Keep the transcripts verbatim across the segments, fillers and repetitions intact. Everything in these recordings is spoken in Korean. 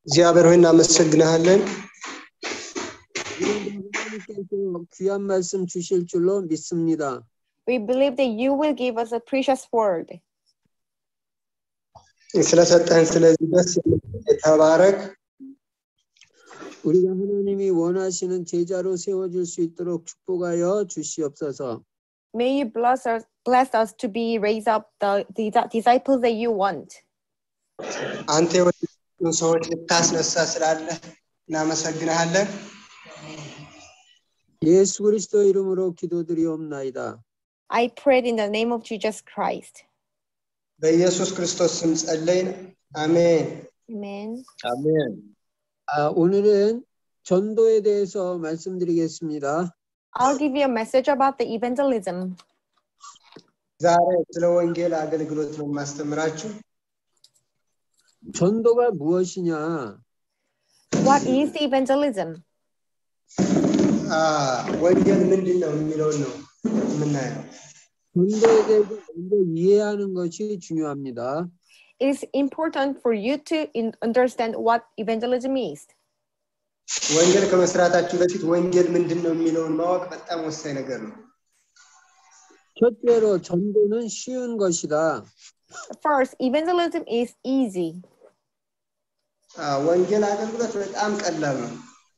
እግዚአብሔር ሆይ እናመሰግናለን. 귀한 말씀 주실 줄로 믿습니다. We believe that you will give us a precious word. ስለሰጠን ስለዚህ ደስ የተባረክ. 우리가 하나님이 원하시는 제자로 세워질 수 있도록 축복하여 주시옵소서. May you bless us, bless us to be raised up the, the disciples that you want. አንተ የወደድከውን ሰዎች ልታስነሳ ስላለ እናመሰግናለን. 예수 그리스도 이름으로 기도드리옵나이다. I prayed in the name of Jesus Christ. በኢየሱስ ክርስቶስ ስም ጸለይን. አሜን. Amen. 아멘. 아, 오늘은 전도에 대해서 말씀드리겠습니다. I'll give you a message about the evangelism. ዛሬ ስለ ወንጌል አገልግሎት ነው ማስተምራችሁ. 전도가 무엇이냐? What is the evangelism? 아, ወንጌል ምንድነው የሚለው ነው የምናየው. 전도에 대해서 먼저 이해하는 것이 중요합니다. It is important for you to in- understand what evangelism is. ወንጌል ከመስራታችሁ በፊት ወንጌል ምንድነው የሚለውን ማወቅ በጣም ወሳኝ ነገር ነው. 첫째로 전도는 쉬운 것이다. First, evangelism is easy. 아, ወንጌል አገልግሎት በጣም ቀላል ነው.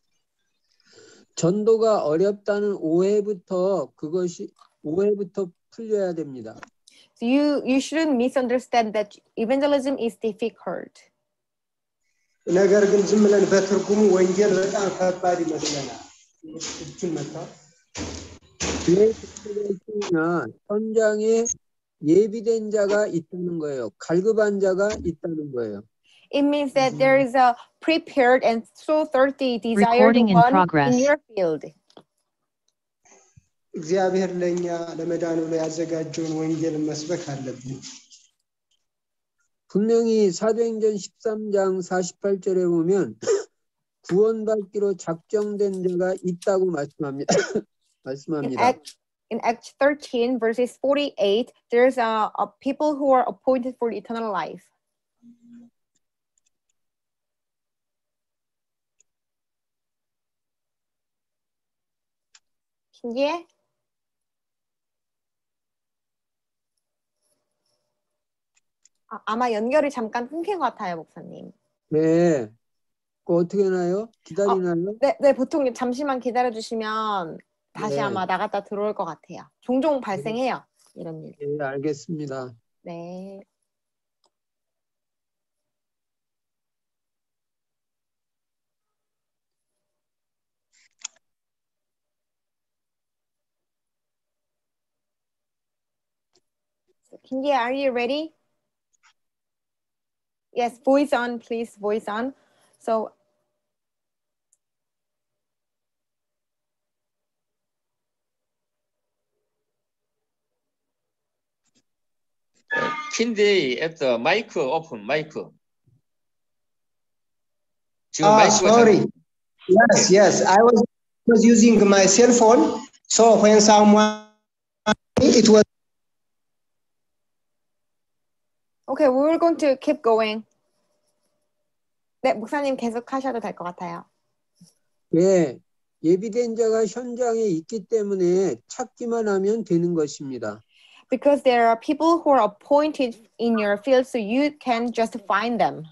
전도가 어렵다는 오해부터 그것이 오해부터 풀려야 됩니다. So you you shouldn't misunderstand that evangelism is difficult. ነገር ግን ዝም ብለን በትርጉሙ ወንጌል በጣም ከባድ ይመስለናል. እችን መጣ 예수님이나 현장에 예비된 자가 있다는 거예요. 갈급한 자가 있다는 거예요. It means that there is a prepared and so thirsty desired Recording in one progress. in your field. እግዚአብሔር ለኛ ለመዳኑ ላይ ያዘጋጀውን ወንጌል መስበክ አለብን. 분명히 사도행전 십삼 장 사십팔 절에 보면 구원받기로 작정된 자가 있다고 말씀합니다. In 말씀합니다. Acts, in Acts thirteen verses forty-eight, there's a, a people who are appointed for eternal life. 신기해? 아, 아마 연결이 잠깐 끊긴 것 같아요, 목사님. 네. 그 어떻게 하나요? 기다리나요? 네, 네, 보통 잠시만 기다려주시면 다시 네. 아마 나갔다 들어올 것 같아요. 종종 발생해요, 이런 일. 네, 알겠습니다. 네. Kingie, are you ready? Yes, voice on, please, voice on. So, 킨디 at the mic open mic. 지금 Ah, 마이크가 sorry. 잘- Yes, yes. I was was using my cell phone. So when someone it was okay, we're going to keep going. 네, 목사님 계속 하셔도 될 것 같아요. 네. 예비된 자가 현장에 있기 때문에 찾기만 하면 되는 것입니다. Because there are people who are appointed in your field, so you can just find them.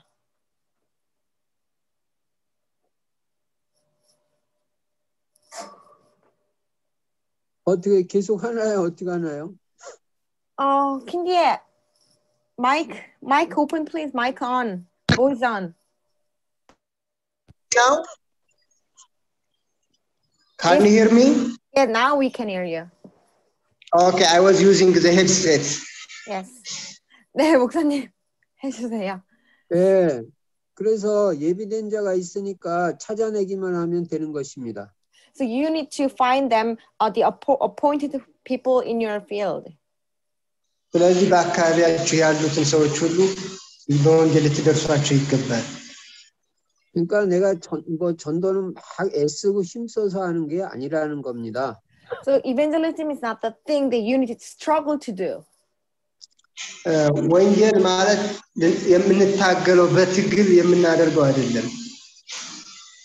어떻게 계속 하나요? 어떻게 하나요? 어, 킨디에 mic, mic open, please. Mic on, voice on. now. Can you hear me? Yeah, now we can hear you. Okay, I was using the headset. Yes. 네, 목사님 해주세요. 네. 그래서 예비된 자가 있으니까 찾아내기만 하면 되는 것입니다. So you need to find them, uh, the appo- appointed people in your field. ስለዚህ በአካባቢያችሁ ያሉትን ሰዎች ሁሉ በወንጌል ልትደርሷቸው ይገባል. 그러니까 내가 전, 뭐 전도는 막 애쓰고 힘써서 하는 게 아니라는 겁니다. So evangelism is not the thing that you need to struggle to do. ወንጌል ማለት የምንታገለው በትግል የምናደርገው አይደለም.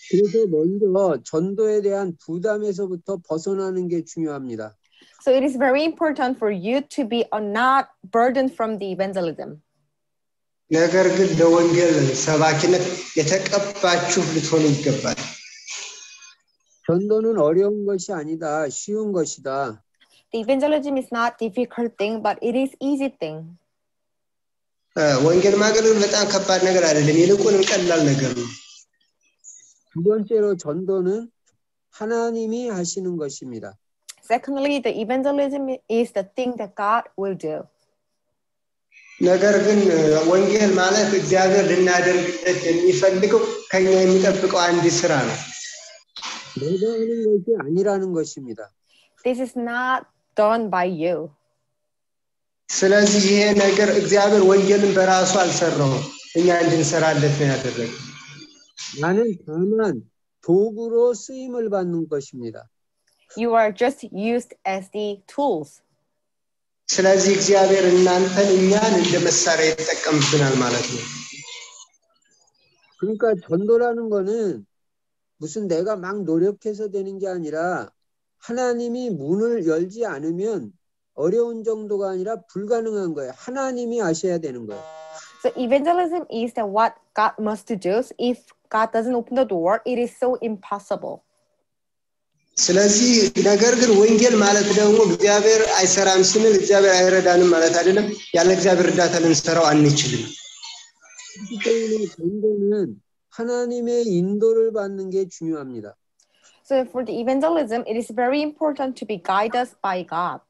그래서 먼저 전도에 대한 부담에서부터 벗어나는 게 중요합니다. So it is very important for you to be uh, not burdened from the evangelism. ነገር ግን ለወንጌል ሰባኪነት የተቀባችሁ ልትሆኑ ይገባል። 전도는 어려운 것이 아니다. 쉬운 것이다. The evangelism is not difficult thing, but it is easy thing. ወንጌል ማገልገል በጣም ከባድ ነገር አይደለም፣ ይልቁንም ቀላል ነገር ነው። 두 번째로 전도는 하나님이 하시는 것입니다. Secondly, the evangelism is the thing that God will do. ነገር ግን ወንጌል ማለት እግዚአብሔር ልናደርግለት የሚፈልገው ከኛ የሚጠብቀው አንድ ስራ ነው። 내가 하는 것이 아니라는 것입니다. This is not done by you. ስለዚህ ይሄ ነገር እግዚአብሔር ወንጌልን በራሱ አልሰራውም፣ እኛ እንድንሰራለት ነው ያደረገው። 나는 다만 도구로 쓰임을 받는 것입니다. You are just used as the tools. ስለዚህ እግዚአብሔር እናንተን እኛን እንደ መሳሪያ ይጠቀምብናል ማለት ነው። 그러니까 전도라는 거는 무슨 내가 막 노력해서 되는 게 아니라 하나님이 문을 열지 않으면 어려운 정도가 아니라 불가능한 거예요. 하나님이 하셔야 되는 거예요. So evangelism is that what God must do. So if God doesn't open the door, it is so impossible. ስለዚህ ነገር ግን ወንጌል ማለት ደግሞ እግዚአብሔር አይሰራም ስንል እግዚአብሔር አይረዳንም ማለት አይደለም። ያለ እግዚአብሔር እርዳታ ልንሰራው አንችልም። 전도는 하나님의 인도를 받는 게 중요합니다. So for the evangelism, it is very important to be guided by God.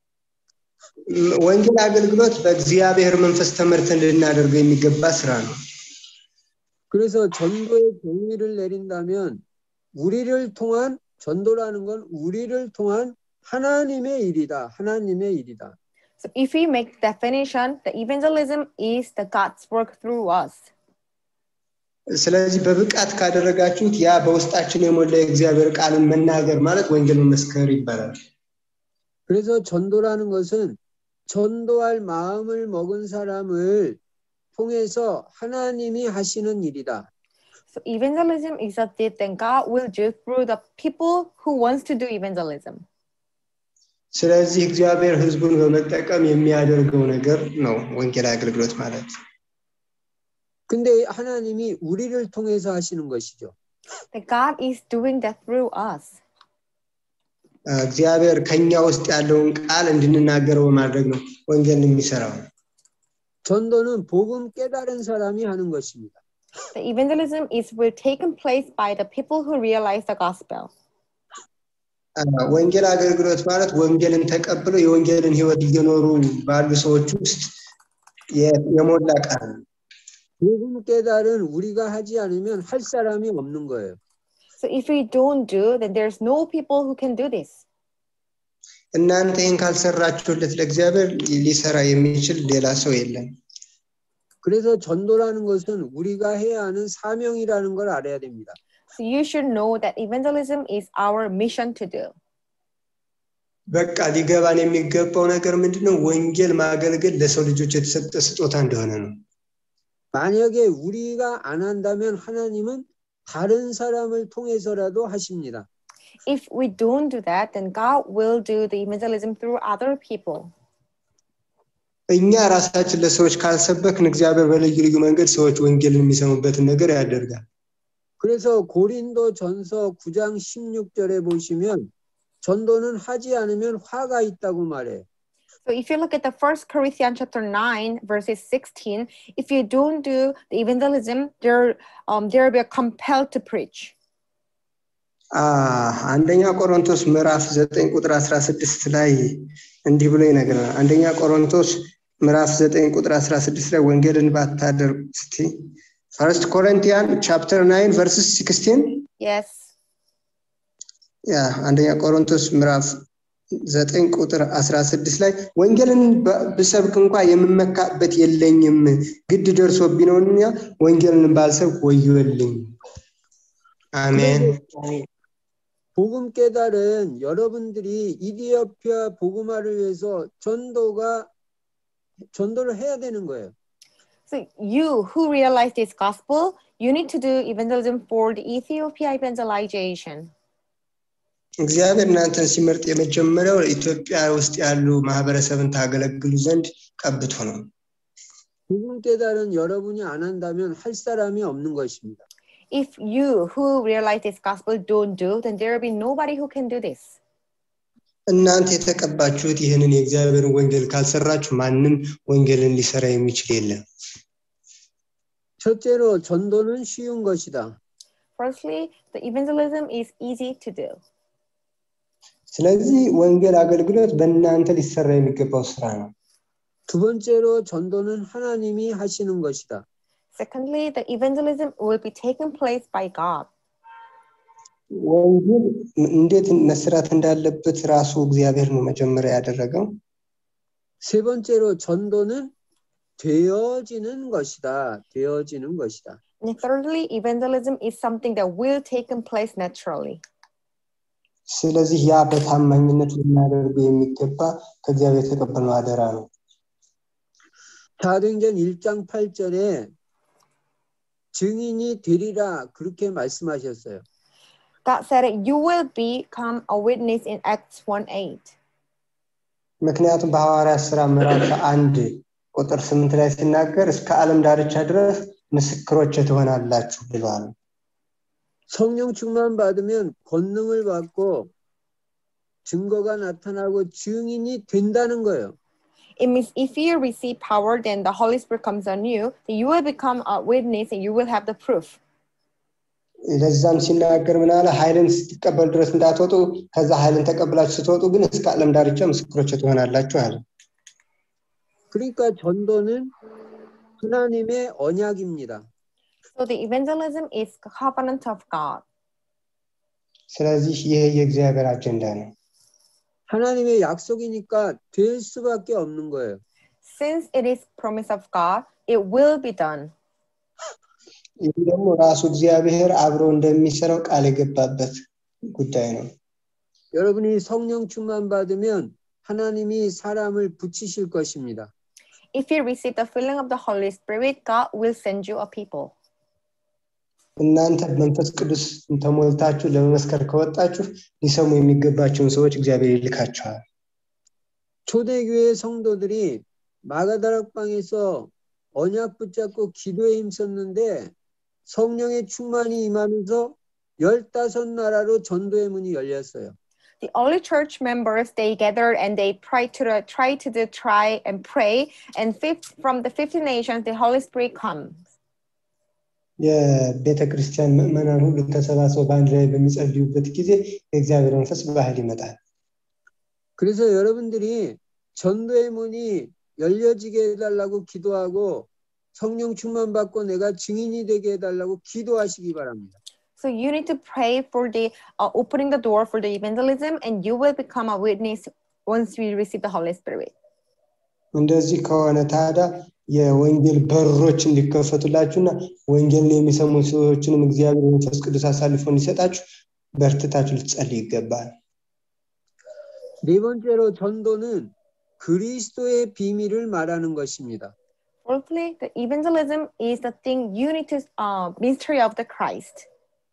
ወንጌል አገልግሎት በእግዚአብሔር መንፈስ ተመርተን ልናደርገው የሚገባ ስራ ነው። 그래서 전도의 경위를 내린다면 우리를 통한 전도라는 건 우리를 통한 하나님의 일이다. 하나님의 일이다. So if we make definition, the evangelism is the God's work through us. ስለዚህ በብቃት ካደረጋችሁት ያ በውስጣችን የሞላ የእግዚአብሔር ቃልን መናገር ማለት ወንጌል መመስከር ይባላል። 그래서 전도라는 것은 전도할 마음을 먹은 사람을 통해서 하나님이 하시는 일이다. So evangelism is a deed that God will do through the people who wants to do evangelism. ስለዚህ እግዚአብሔር ሕዝቡን በመጠቀም የሚያደርገው ነገር ነው ወንጌል አገልግሎት ማለት። 근데 하나님이 우리를 통해서 하시는 것이죠. That God is doing that through us. እግዚአብሔር ከኛ ውስጥ ያለውን ቃል እንድንናገረው በማድረግ ነው ወንጌልን የሚሰራው። 전도는 복음 깨달은 사람이 하는 것입니다. The evangelism is will taken place by the people who realize the gospel. ወንጌል አገልግሎት ማለት ወንጌልን ተቀብለው የወንጌልን ሕይወት እየኖሩ ባሉ ሰዎች ውስጥ የሞላ ቃል ነው። 복음 깨달은 우리가 하지 않으면 할 사람이 없는 거예요. So if we don't do, then there's no people who can do this. እናንተ ይህን ካልሰራችሁለት ለእግዚአብሔር ሊሰራ የሚችል ሌላ ሰው የለም። 그래서 전도라는 것은 우리가 해야 하는 사명이라는 걸 알아야 됩니다. So you should know that evangelism is our mission to do. በቃ ሊገባን የሚገባው ነገር ምንድነው? ወንጌል ማገልገል ለሰው ልጆች የተሰጠ ስጦታ እንደሆነ ነው። 만약에 우리가 안 한다면 하나님은 다른 사람을 통해서라도 하십니다. If we don't do that, then God will do the evangelism through other people. እኛ ራሳችን ለሰዎች ካልሰበክን እግዚአብሔር በልዩ ልዩ መንገድ ሰዎች ወንጌልን የሚሰሙበትን ነገር ያደርጋል። 그래서 고린도 전서 구 장 십육 절에 보시면 전도는 하지 않으면 화가 있다고 말해요. So if you look at the First Corinthians chapter nine, verses sixteen, if you don't do the evangelism, there um there will be compelled to preach. አ አንደኛ ቆሮንቶስ ምዕራፍ ዘጠኝ ቁጥር አስራ ስድስት ላይ እንዲህ ብሎ ይነግረናል። አንደኛ ቆሮንቶስ ምዕራፍ ዘጠኝ ቁጥር አስራ ስድስት ላይ ወንጌልን ባታደርጉ እስቲ First Corinthians chapter nine verses sixteen. Yes. ያ አንደኛ ቆሮንቶስ ምዕራፍ ዘጠኝ ቁጥር አስራ ስድስት ላይ ወንጌልን በሰብክ እንኳን የምመካበት የለኝም ግድ ደርሶብኝ ነውኛ ወንጌልን ባልሰብክ ወዮልኝ። 아멘. 복음 깨달은 여러분들이 이디오피아 복음화를 위해서 전도가 전도를 해야 되는 거예요. So you who realize this gospel, you need to do evangelism for the Ethiopia evangelization. እግዚአብሔር እናንተን ሲመርጥ የመጀመሪያው ኢትዮጵያ ውስጥ ያሉ ማህበረሰብን ታገለግሉ ዘንድ ቀብቶ ነው። 복음 깨달은 여러분이 안 한다면 할 사람이 없는 것입니다. If you who realize this gospel don't do, then there will be nobody who can do this. እናንተ የተቀባችሁት ይህንን የእግዚአብሔርን ወንጌል ካልሰራችሁ ማንም ወንጌልን ሊሰራ የሚችል የለም። 첫째로 전도는 쉬운 것이다. Firstly, the evangelism is easy to do. ስለዚህ ወንጌል አገልግሎት በእናንተ ሊሰራ የሚገባው ስራ ነው። 두 번째로 전도는 하나님이 하시는 것이다. Secondly, the evangelism will be taken place by God. ወንጌል እንዴት መስራት እንዳለበት ራሱ እግዚአብሔር ነው መጀመሪያ ያደረገው። 세 번째로 전도는 되어지는 것이다. 되어지는 것이다. And thirdly, evangelism is something that will take place naturally. ስለዚህ ያ በታማኝነት ልናደርገው የሚገባ ከእግዚአብሔር የተቀበልነው አደራ ነው። 사도행전 일 장 팔 절에 증인이 되리라 그렇게 말씀하셨어요. God said you will become a witness in Acts one eight. ምክንያቱም በሐዋርያት ሥራ ምዕራፍ አንድ ቁጥር ስምንት ላይ ሲናገር እስከ ዓለም ዳርቻ ድረስ ምስክሮች ትሆናላችሁ ብሏል። 성령 충만 받으면 권능을 받고 증거가 나타나고 증인이 된다는 거예요. It means if you receive power, then the Holy Spirit comes on you, then you will become a witness and you will have the proof. ለዛም ሲናገር ምን አለ? ኃይልን ስትቀበሉ ድረስ እንዳትወጡ ከዛ ኃይልን ተቀብላችሁ ስትወጡ ግን እስከ ዓለም ዳርቻ ምስክሮች ትሆናላችሁ አለ። 그러니까 전도는 하나님의 언약입니다. So the evangelism is the covenant of God. ስለዚህ ይሄ የእግዚአብሔር አጀንዳ ነው። 하나님의 약속이니까 될 수밖에 없는 거예요. Since it is promise of God, it will be done. ይህ ደግሞ ራሱ እግዚአብሔር አብሮ እንደሚሰራው ቃል የገባበት ጉዳይ ነው። 여러분이 성령 충만 받으면 하나님이 사람을 붙이실 것입니다. If you receive the filling of the Holy Spirit, God will send you a people. እናንተ መንፈስ ቅዱስ ተሞልታችሁ ለመመስከር ከወጣችሁ ሊሰሙ የሚገባቸውን ሰዎች እግዚአብሔር ይልካቸዋል። 초대교회 성도들이 마가다락방에서 언약 붙잡고 기도에 힘썼는데 성령의 충만이 임하면서 열다섯 나라로 전도의 문이 열렸어요. The early church members, they gathered and they tried to the, try to the, try and pray, and fifth, from the fifty nations, the Holy Spirit comes. የቤተ ክርስቲያን ምዕመናን ሁሉ ተሰባስበው በአንድ ላይ በሚጸልዩበት ጊዜ የእግዚአብሔር መንፈስ በኃይል ይመጣል። 그래서 여러분들이 전도의 문이 열려지게 해달라고 기도하고 성령 충만 받고 내가 증인이 되게 해달라고 기도하시기 바랍니다. So you need to pray for the uh, opening the door for the evangelism, and you will become a witness once we receive the Holy Spirit. እንደዚህ ከሆነ ታዲያ የወንጌል በሮች እንዲከፈቱላችሁና ወንጌልን የሚሰሙ ሰዎችንም እግዚአብሔር መንፈስ ቅዱስ አሳልፎ እንዲሰጣችሁ በርትታችሁ ልትጸልዩ ይገባል። 네 번째로 전도는 그리스도의 비밀을 말하는 것입니다. Fourthly, the evangelism is the thing you need to uh, mystery of the Christ.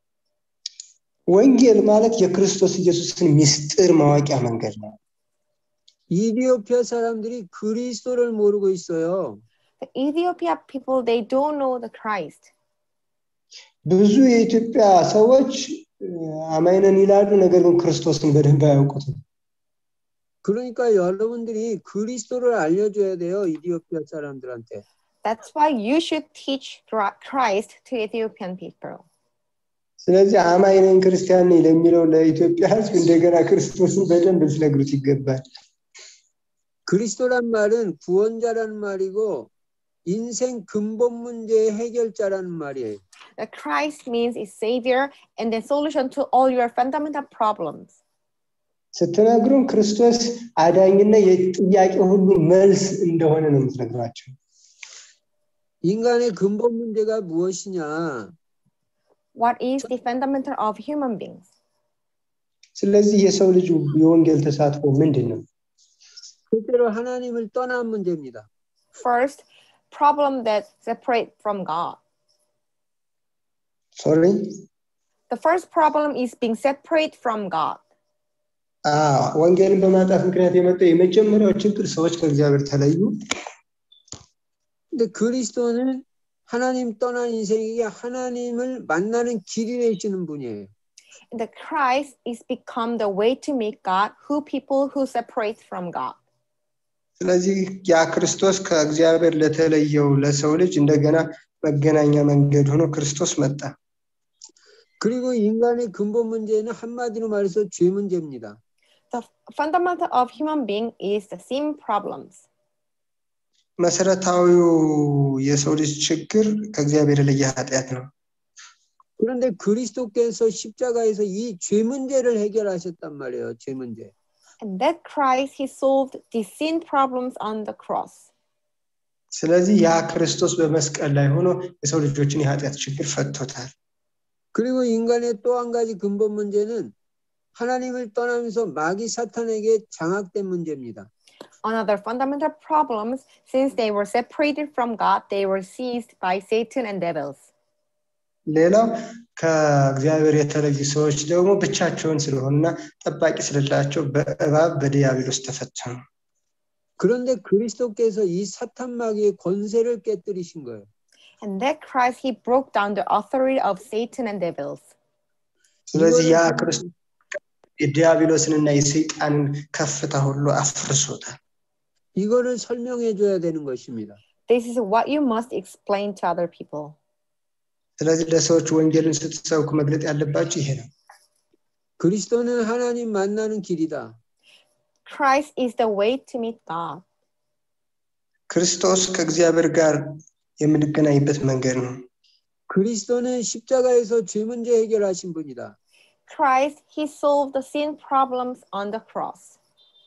ወንጌል ማለት የክርስቶስ ኢየሱስን ምስጢር ማወቂያ መንገድ ነው። 이디오피아 사람들이 그리스도를 모르고 있어요. The Ethiopia people, they don't know the Christ. ብዙ የኢትዮጵያ ሰዎች አማኝ ነን ይላሉ፣ ነገር ግን ክርስቶስን በደንብ አያውቁትም። 그러니까 여러분들이 그리스도를 알려줘야 돼요, 이디오피아 사람들한테. That's why you should teach Christ to Ethiopian people. ስለዚህ አማኝ ነን ክርስቲያን ነኝ ለሚለው ለኢትዮጵያ ሕዝብ እንደገና ክርስቶስን በደንብ ሊነግሩት ይገባል። 그리스도란 말은 구원자라는 말이고 인생 근본 문제의 해결자라는 말이에요. The Christ means is savior and the solution to all your fundamental problems. ስትነግሩን ክርስቶስ አዳኝና የጥያቄ ሁሉ መልስ እንደሆነ ነው የምትነግሯቸው። 인간의 근본 문제가 무엇이냐? What is the fundamental of human beings? ስለዚህ የሰው ልጅ የወንጌል ተሳትፎ ምንድነው? 실제로 하나님을 떠난 문제입니다. First, problem that separate from God. Sorry? The first problem is being separate from God. 아, ወንጌልን በማጣት ምክንያት የመጣው የመጀመሪያው ችግር ሰዎች ከእግዚአብሔር ተለዩ። 근데 그리스도는 하나님 떠난 인생에게 하나님을 만나는 길이 되시는 분이에요. And the Christ is become the way to meet God, who people who separate from God. ስለዚህ ያ ክርስቶስ ከእግዚአብሔር ለተለየው ለሰው ልጅ እንደገና መገናኛ መንገድ ሆኖ ክርስቶስ መጣ። 그리고 인간의 근본 문제는 한마디로 말해서 죄 문제입니다. The fundamental of human being is the sin problems. መሰረታዊው የሰው ልጅ ችግር ከእግዚአብሔር የለየ ኃጢአት ነው። 그런데 그리스도께서 십자가에서 이 죄 문제를 해결하셨단 말이에요. 죄 문제. And that Christ, he solved the sin problems on the cross. ስለዚህ ያ ክርስቶስ በመስቀል ላይ ሆኖ የሰው ልጆችን የኃጢአት ችግር ፈቶታል። 그리고 인간의 또 한 가지 근본 문제는 하나님을 떠나면서 마귀 사탄에게 장악된 문제입니다. Another fundamental problems, since they were separated from God, they were seized by Satan and devils. ሌላው ከእግዚአብሔር የተለዩ ሰዎች ደግሞ ብቻቸውን ስለሆኑና ጠባቂ ስለሌላቸው በእባብ በዲያብሎስ ተፈተኑ። 그런데 그리스도께서 이 사탄 마귀의 권세를 깨뜨리신 거예요. And that Christ, he broke down the authority of Satan and devils. ስለዚህ ያ ክርስቶስ የዲያብሎስንና የሰይጣንን ከፍታ ሁሉ አፍርሶታል። 이거를 설명해 줘야 되는 것입니다. This is what you must explain to other people. ስለዚህ ለሰዎች ወንጌልን ስትሰብኩ መግለጥ ያለባችሁ ይሄ ነው። 그리스도는 하나님 만나는 길이다. Christ is the way to meet God. ክርስቶስ ከእግዚአብሔር ጋር የምንገናኝበት መንገድ ነው። 그리스도는 십자가에서 죄 문제 해결하신 분이다. Christ, he solved the sin problems on the cross.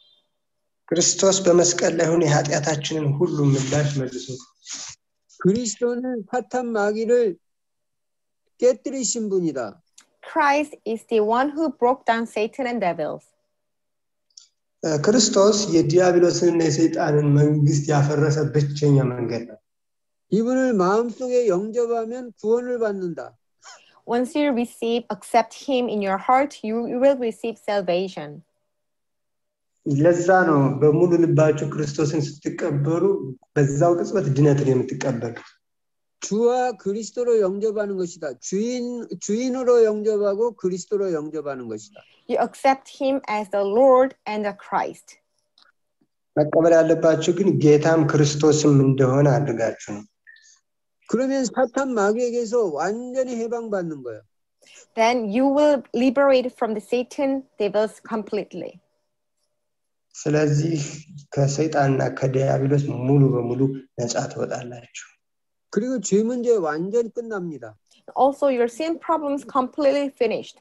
ክርስቶስ በመስቀል ላይ ሆኖ የኃጢአታችንን ሁሉ ምላሽ መልሶ 그리스도는 사탄 마귀를 깨뜨리신 분이다. Christ is the one who broke down Satan and devils. ክርስቶስ የዲያብሎስንና የሰይጣንን መንግስት ያፈረሰ ብቸኛ መንገድ ነው። 이분을 마음속에 영접하면 구원을 받는다. Once you receive, accept him in your heart, you, you will receive salvation. ለዛ ነው በሙሉ ልባችሁ ክርስቶስን ስትቀበሉ በዛው ቅጽበት ድነትን የምትቀበሉ። 주와 그리스도로 영접하는 것이다. 주인 주인으로 영접하고 그리스도로 영접하는 것이다. You accept him as the Lord and the Christ. መቀበል ያለባችሁ ግን ጌታም ክርስቶስም እንደሆነ አድርጋችሁ ነው። 그러면 사탄 마귀에게서 완전히 해방받는 거예요. Then you will liberate from the Satan devils completely. ስለዚህ ከሰይጣንና ከዲያብሎስ ሙሉ በሙሉ ነፃ ትወጣላችሁ። 그리고 죄 문제 완전히 끝납니다. Also, your sin problems completely finished.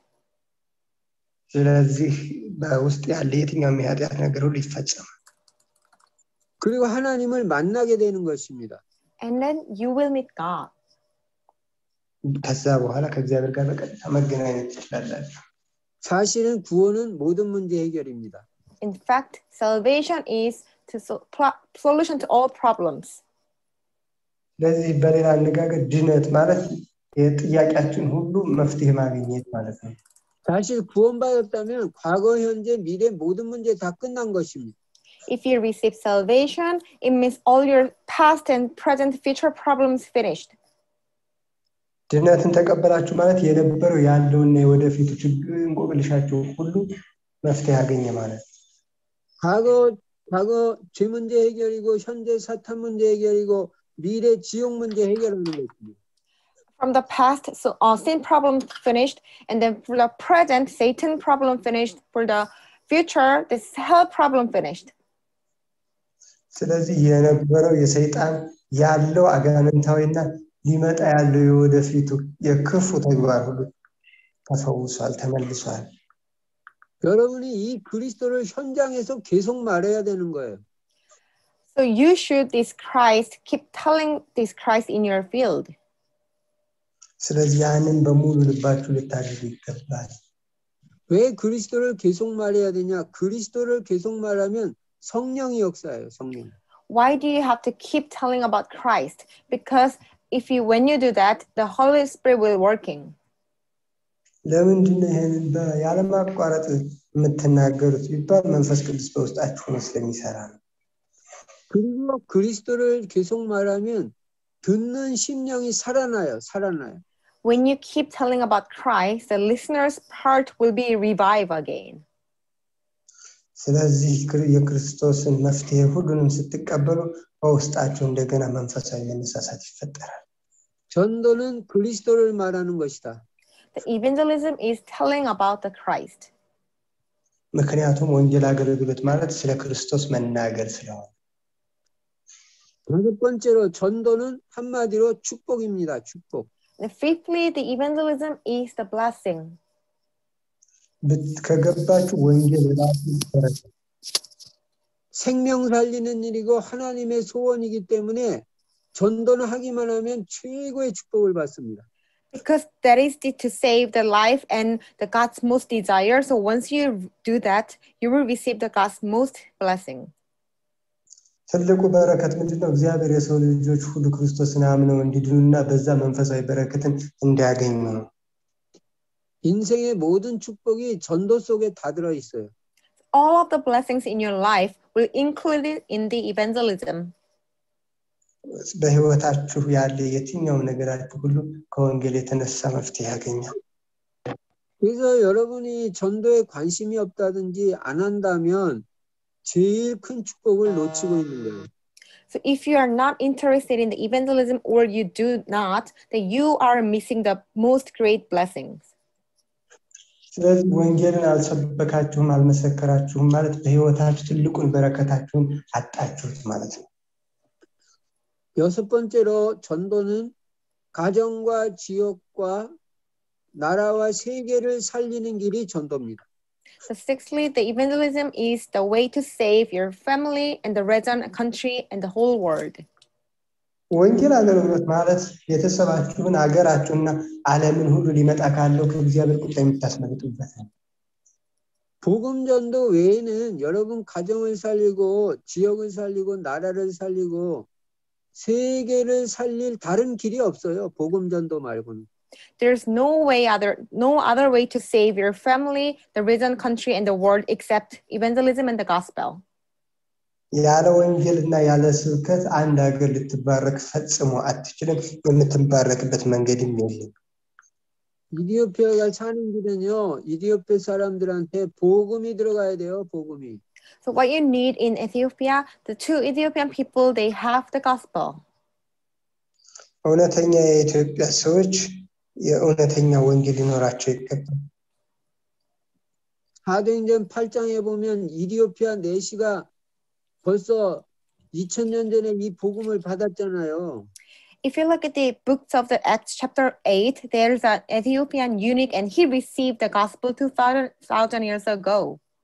ስለዚህ በውስጥ ያለ የትኛውም የኃጢአት ነገር ሁሉ ይፈጸማል። 그리고 하나님을 만나게 되는 것입니다. And then you will meet God. ከዛ በኋላ ከእግዚአብሔር ጋር በቀጥታ መገናኘት ትችላላችሁ። 사실은 구원은 모든 문제 해결입니다. In fact, salvation is the so- pl- solution to all problems. ስለዚህ በሌላ አነጋገር ድነት ማለት የጥያቄያችን ሁሉ መፍትሄ ማግኘት ማለት ነው። 사실 구원받았다면 과거, 현재, 미래 모든 문제 다 끝난 것입니다. If you receive salvation, it means all your past and present future problems finished. ድነትን ተቀበላችሁ ማለት የነበረው ያለውና የወደፊቱ ችግር እንቆቅልሻችሁ ሁሉ መፍትሄ ያገኘ ማለት ነው። 과거, 과거 죄 문제 해결이고 현재 사탄 문제 해결이고 미래 지옥 문제 해결하는 것입니다. From the past, so uh, sin problem finished, and then for the present, Satan problem finished. For the future, the hell problem finished. ስለዚህ የነበረው የሰይጣን ያለው አጋንንታዊና ሊመጣ ያለው የወደፊቱ የክፉ ተግባር ሁሉ ተፈውሷል፣ ተመልሷል። 여러분이 이 그리스도를 현장에서 계속 말해야 되는 거예요. So you should this Christ, keep telling this Christ in your field. ስለዚህ ያንን በሙሉ ልባችሁ ልታደርጉ ይገባል። 왜 그리스도를 계속 말해야 되냐? 그리스도를 계속 말하면 성령이 역사해요, 성령. Why do you have to keep telling about Christ? Because if you, when you do that, the Holy Spirit will working. ለምንድን ነው ይሄንን ያለማቋረጥ የምትናገሩት ቢባል መንፈስ ቅዱስ በውስጣችሁ ነው ስለሚሰራ ነው። 그리고 그리스도를 계속 말하면 듣는 심령이 살아나요. 살아나요. When you keep telling about Christ, the listener's heart will be revived again. ስለዚህ የክርስቶስን መፍትሄ ሁሉንም ስትቀበሉ በውስጣችሁ እንደገና መንፈሳዊ መነሳሳት ይፈጠራል። 전도는 그리스도를 말하는 것이다. The evangelism is telling about the Christ. ምክንያቱም ወንጌል አገልግሎት ማለት ስለ ክርስቶስ መናገር ስለሆነ። 다섯 번째로 전도는 한마디로 축복입니다. 축복. And fifthly, the evangelism is the blessing. ከገባችሁ ወንጌል ራሱ ይሰራል። 생명 살리는 일이고 하나님의 소원이기 때문에 전도는 하기만 하면 최고의 축복을 받습니다. Because that is to save the life and the God's most desire. So once you do that, you will receive the God's most blessing. ትልቁ በረከት ምንድነው? እግዚአብሔር የሰው ልጆች ሁሉ ክርስቶስን አምነው እንዲድኑና በዛ መንፈሳዊ በረከትን እንዲያገኙ ነው። 인생의 모든 축복이 전도 속에 다 들어 있어요. All of the blessings in your life will include it in the evangelism. በህይወታችሁ ያለ የትኛው ነገራችሁ ሁሉ ከወንጌል የተነሳ መፍትሄ ያገኛል። 그래서 여러분이 전도에 관심이 없다든지 안 한다면 제일 큰 축복을 놓치고 있는 거예요. So if you are not interested in the evangelism or you do not, then you are missing the most great blessings. ስለዚህ ወንጌልን አልሰበካችሁም አልመሰከራችሁም ማለት በህይወታችሁ ትልቁን በረከታችሁን አጣችሁት ማለት ነው። 여섯 번째로 전도는 가정과 지역과 나라와 세계를 살리는 길이 전도입니다. So sixthly, the evangelism is the way to save your family and the region, country, and the whole world. ወንጌል አገልግሎት ማለት የተሰባችሁን አገራችሁና ዓለምን ሁሉ ሊመጣ ካለው ከእግዚአብሔር ቁጣ የምታስመልጡበት ነው። 복음 전도 외에는 여러분 가정을 살리고 지역을 살리고 나라를 살리고 세계를 살릴 다른 길이 없어요. 복음 전도 말고는. There's no way other no other way to save your family, the region, country, and the world except evangelism and the gospel. ያለ ወንጌልና ያለ ስብከት አንድ ሀገር ልትባረክ ፈጽሞ አትችልም። የምትባረክበት መንገድም የለም። 이디오피아가 사는 길은요. 이디오피아 사람들한테 복음이 들어가야 돼요. 복음이. So what you need in Ethiopia, the two Ethiopian people, they have the gospel. እውነተኛ የኢትዮጵያ ሰዎች የእውነተኛ ወንጌል ሊኖራቸው ይገባል። 사도행전 팔 장에 보면 이디오피아 내시가 벌써 이천 년 전에 이 복음을 받았잖아요. If you look at the books of the Acts chapter eight, there's an Ethiopian eunuch and he received the gospel two thousand years ago.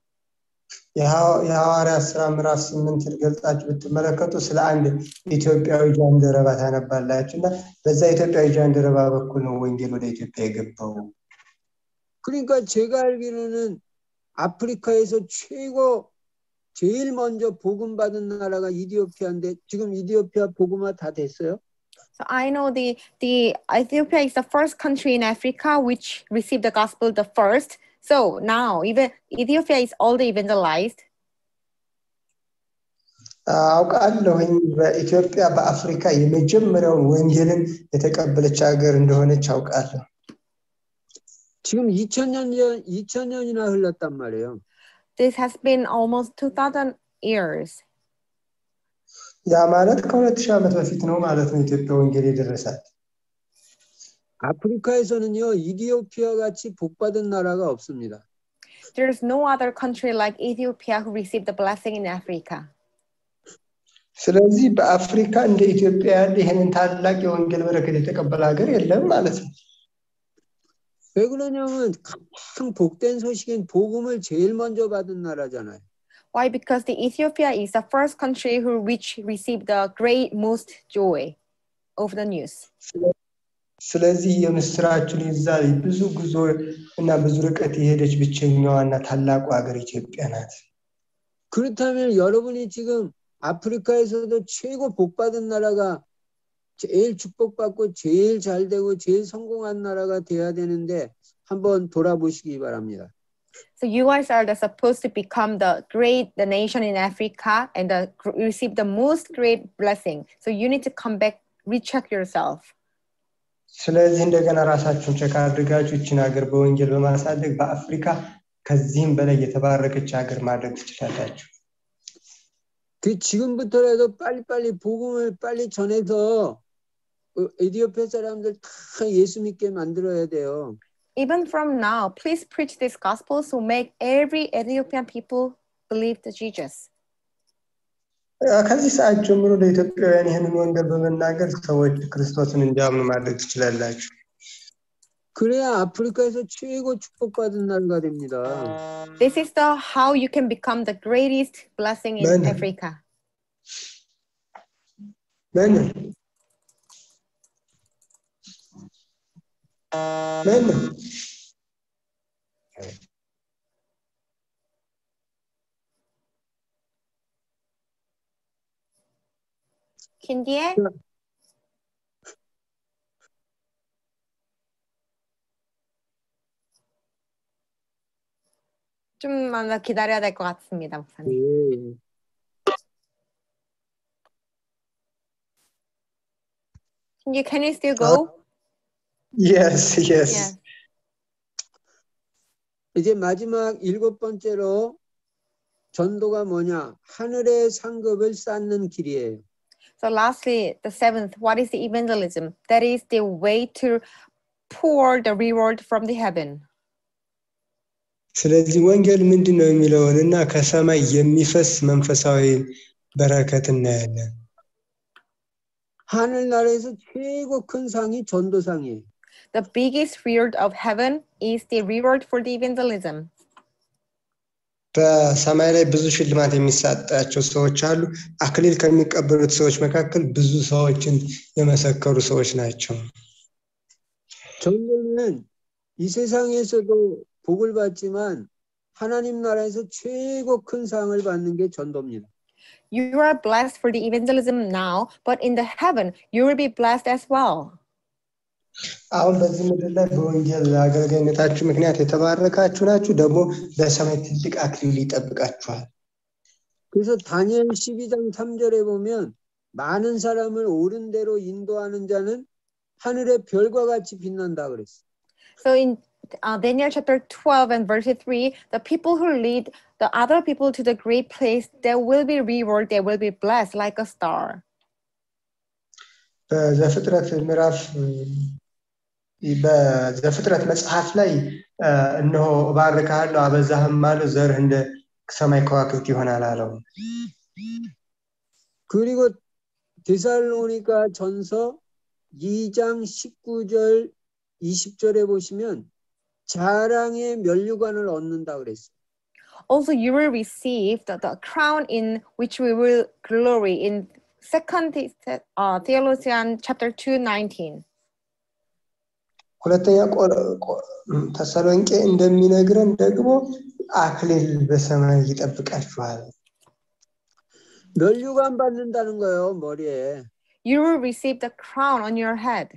የሐዋርያት ሥራ ምዕራፍ ስምንት ገልጻችሁ ብትመለከቱ ስለ አንድ ኢትዮጵያዊ ጃንደረባ ታነባላችሁና በዛ ኢትዮጵያዊ ጃንደረባ በኩል ነው ወንጌል ወደ ኢትዮጵያ የገባው። 그러니까 제가 알기로는 아프리카에서 최고 제일 먼저 복음 받은 나라가 이디오피아인데 지금 이디오피아 복음화 다 됐어요? So I know the the Ethiopia is the first country in Africa which received the gospel the first. So now even Ethiopia is already evangelized. አውቃለሁኝ በኢትዮጵያ በአፍሪካ የመጀመሪያውን ወንጌልን የተቀበለች ሀገር እንደሆነች አውቃለሁ። 지금 이천 년 이천 년이나 흘렀단 말이에요. This has been almost two thousand years. ያ ማለት ከሁለት ሺህ ዓመት በፊት ነው ማለት ነው ኢትዮጵያ ወንጌል የደረሳት። 아프리카에서는요 이디오피아 같이 복받은 나라가 없습니다. There's no other country like Ethiopia who received the blessing in Africa. ስለዚህ በአፍሪካ እንደ ኢትዮጵያ ያለ ይሄንን ታላቅ የወንጌል በረከት የተቀበለ ሀገር የለም ማለት ነው። 왜 그러냐면 가장 복된 소식인 복음을 제일 먼저 받은 나라잖아요. Why? Because the Ethiopia is the first country who which received the great most joy of the news. ስለዚህ የምስራችን ይዛ ብዙ ጉዞ እና ብዙ ርቀት የሄደች ብቸኛዋና ታላቁ ሀገር ኢትዮጵያ ናት። 그렇다면 여러분이 지금 아프리카에서도 최고 복받은 나라가 제일 축복받고 제일 잘 되고 제일 성공한 나라가 돼야 되는데 한번 돌아보시기 바랍니다. So you guys are the, supposed to become the great, the nation in Africa and the, receive the most great blessing. So you need to come back, recheck yourself. ስለዚህ እንደገና ራሳችሁን ቸክ አድርጋችሁ እቺን ሀገር በወንጌል በማሳደግ በአፍሪካ ከዚህም በላይ የተባረከች ሀገር ማድረግ ትችላላችሁ። 그 지금부터라도 빨리빨리 복음을 빨리 전해서 에티오피아 사람들 다 예수 믿게 만들어야 돼요. Even from now, please preach this gospel to make every Ethiopian people believe the Jesus. ከዚህ ሰዓት ጀምሮ ለኢትዮጵያውያን ይህንን ወንጌል በመናገር ሰዎች ክርስቶስን እንዲያምኑ ማድረግ ትችላላችሁ። 그래야 아프리카에서 최고 축복받은 나라가 됩니다. This is the how you can become the greatest blessing in Man. Africa. Man. Man. 킨디에? 좀만 더 기다려야 될 것 같습니다, 목사님. 예. 킨디, can you still go? Yes, yes. Yeah. 이제 마지막 일곱 번째로 전도가 뭐냐? 하늘의 상급을 쌓는 길이에요. So lastly, the seventh, what is the evangelism? That is the way to pour the reward from the heaven. ስለዚህ ወንጌል ምንድነው የሚለውንና ከሰማይ የሚፈስ መንፈሳዊ በረከት እናያለን። 하늘나라에서 최고 큰 상이 전도상이에요. The biggest reward of heaven is the reward for the evangelism. በሰማይ ላይ ብዙ ሽልማት የሚሰጣቸው ሰዎች አሉ። አክሊል ከሚቀበሉት ሰዎች መካከል ብዙ ሰዎችን የመሰከሩ ሰዎች ናቸው። 전도는 이 세상에서도 복을 받지만 하나님 나라에서 최고 큰 상을 받는 게 전도입니다. You are blessed for the evangelism now, but in the heaven, you will be blessed as well. አሁን በዚህ ምድር ላይ በወንጌል አገልጋይነታችሁ ምክንያት የተባረካችሁ ናችሁ። ደግሞ በሰማይ ትልቅ አክሊል ይጠብቃችኋል። 그래서 다니엘 십이 장 삼 절에 보면 많은 사람을 옳은 대로 인도하는 자는 하늘의 별과 같이 빛난다 그랬어요. So in uh, Daniel chapter twelve and verse three, the people who lead the other people to the great place, they will be rewarded, they will be blessed like a star. በዘፍጥረት ምዕራፍ በዘፍጥረት መጽሐፍ ላይ እነሆ እባርካለሁ አበዛህም አለው ዘርህ እንደ ሰማይ ከዋክብት ይሆናል አለው። 그리고 데살로니가 전서 이 장 십구 절 이십 절에 보시면 자랑의 면류관을 얻는다 그랬어요. Also, you will receive the, the crown in which we will glory in Second uh, Thessalonians chapter two nineteen. ሁለተኛ ተሰሎንቄ እንደሚነግረን ደግሞ አክሊል በሰማይ ይጠብቃችኋል። 면류관 받는다는 거예요, 머리에. You will receive the crown on your head.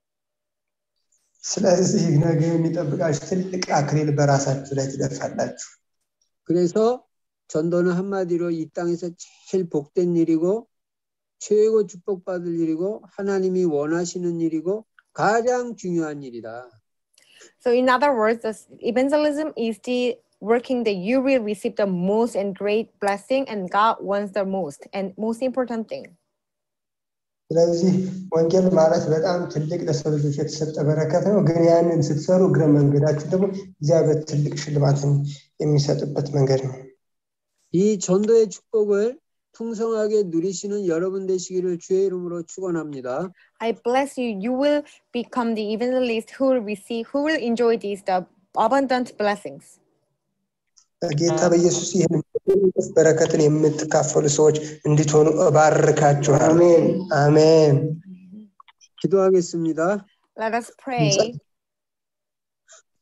ስለዚህ ነገ የሚጠብቃችሁ ትልቅ አክሊል በራሳችሁ ላይ ትደፋላችሁ። 그래서 전도는 한마디로 이 땅에서 제일 복된 일이고 최고 축복받을 일이고 하나님이 원하시는 일이고 가장 중요한 일이다. So in other words, the evangelism is the working that you will receive the most and great blessing, and God wants the most and most important thing. ስለዚህ ወንጌል ማለት በጣም ትልቅ ለሰው ልጆች የተሰጠ በረከት ነው። ግን ያንን ስትሰሩ እግረ መንገዳችሁ ደግሞ እግዚአብሔር ትልቅ ሽልማትን የሚሰጥበት መንገድ ነው። 이 전도의 축복을 풍성하게 누리시는 여러분 되시기를 주의 이름으로 축원합니다. I bless you. You will become the evangelist who will receive, who will enjoy these the abundant blessings. ጌታ በኢየሱስ ይህን በረከትን የምትካፈሉ ሰዎች እንድትሆኑ እባርካችኋለሁ። አሜን አሜን። 기도하겠습니다. Let us pray.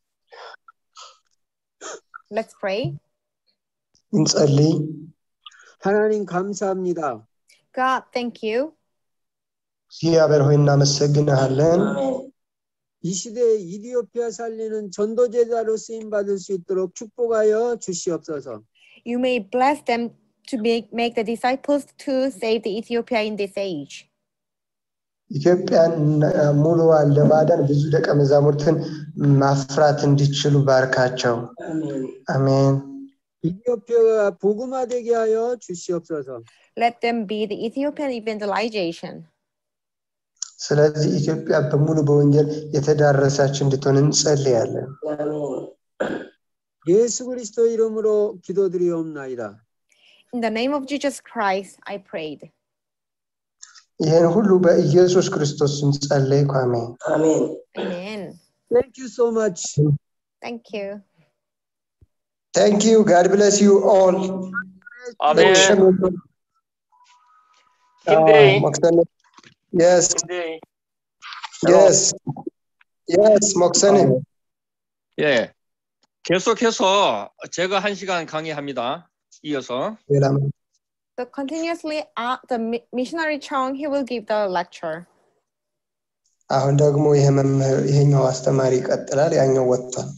Let's pray. እንጸልይ። 하나님 감사합니다. God, thank you. እግዚአብሔር ሆይ እናመሰግንሃለን። 이 시대에 이디오피아 살리는 전도제자로 쓰임 받을 수 있도록 축복하여 주시옵소서. You may bless them to make, make the disciples to save the Ethiopia in this age. ኢትዮጵያን ሙሉዋን ለማዳን ብዙ ደቀ መዛሙርትን ማፍራት እንዲችሉ ባርካቸው። አሜን። 이디오피아가 복음화되게 하여 주시옵소서. Let them be the Ethiopian evangelization. ስለዚህ ኢትዮጵያ በሙሉ በወንጌል የተዳረሰች እንድትሆን እንጸልያለን። 예수 그리스도 이름으로 기도드리옵나이다. In the name of Jesus Christ, I prayed. ይህን ሁሉ በኢየሱስ ክርስቶስ ስም ጸለይኩ። አሜን። አሜን። Amen. Thank you so much. Thank you. Thank you. God bless you all. Amen. Uh, yes. Yes. Yes, 목사님. 예. 계속해서 제가 한 시간 강의합니다. 이어서. So continuously, uh, the missionary Chong, he will give the lecture. አሁን ደግሞ ይሄ መምህር ይሄኛው አስተማሪ ይቀጥላል። ያኛው ወጥቷል።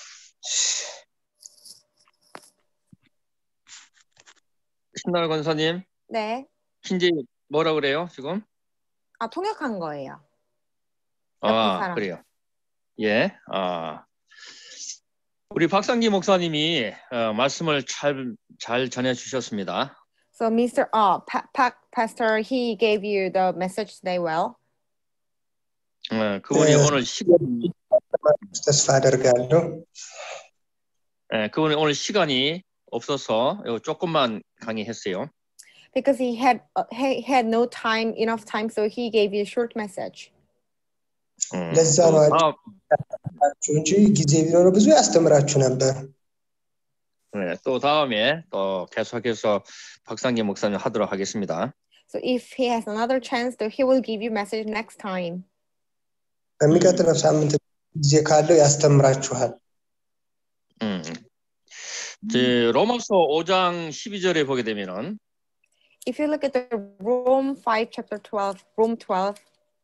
신나라 권사님. 네. 흰지 뭐라 그래요 지금? 아 통역한 거예요. 아 그래요. 예. 아 우리 박상기 목사님이 어, 말씀을 잘 잘 전해 주셨습니다. So Mister Uh, pa pa Pastor, he gave you the message today well. 어, 그분이 네. 오늘 시간이 ተስፋ 아ደርጋለሁ. 예, 그분이 오늘 시간이 없어서 조금만 강의했어요. Because he had uh, he had no time, enough time, so he gave you a short message. ለዛ ነው እንጂ ጊዜ ቢኖር ብዙ ያስተምራችሁ ነበር. 네, 또 다음에 또 계속해서 박상기 목사님 하도록 하겠습니다. So if he has another chance, though, he will give you message next time. በሚቀጥለው ሳምንት ጊዜ ካለው ያስተምራችኋል. 음. 제 로마서 오 장 십이 절에 보게 되면은 If you look at the Rome five chapter twelve, Rome twelve.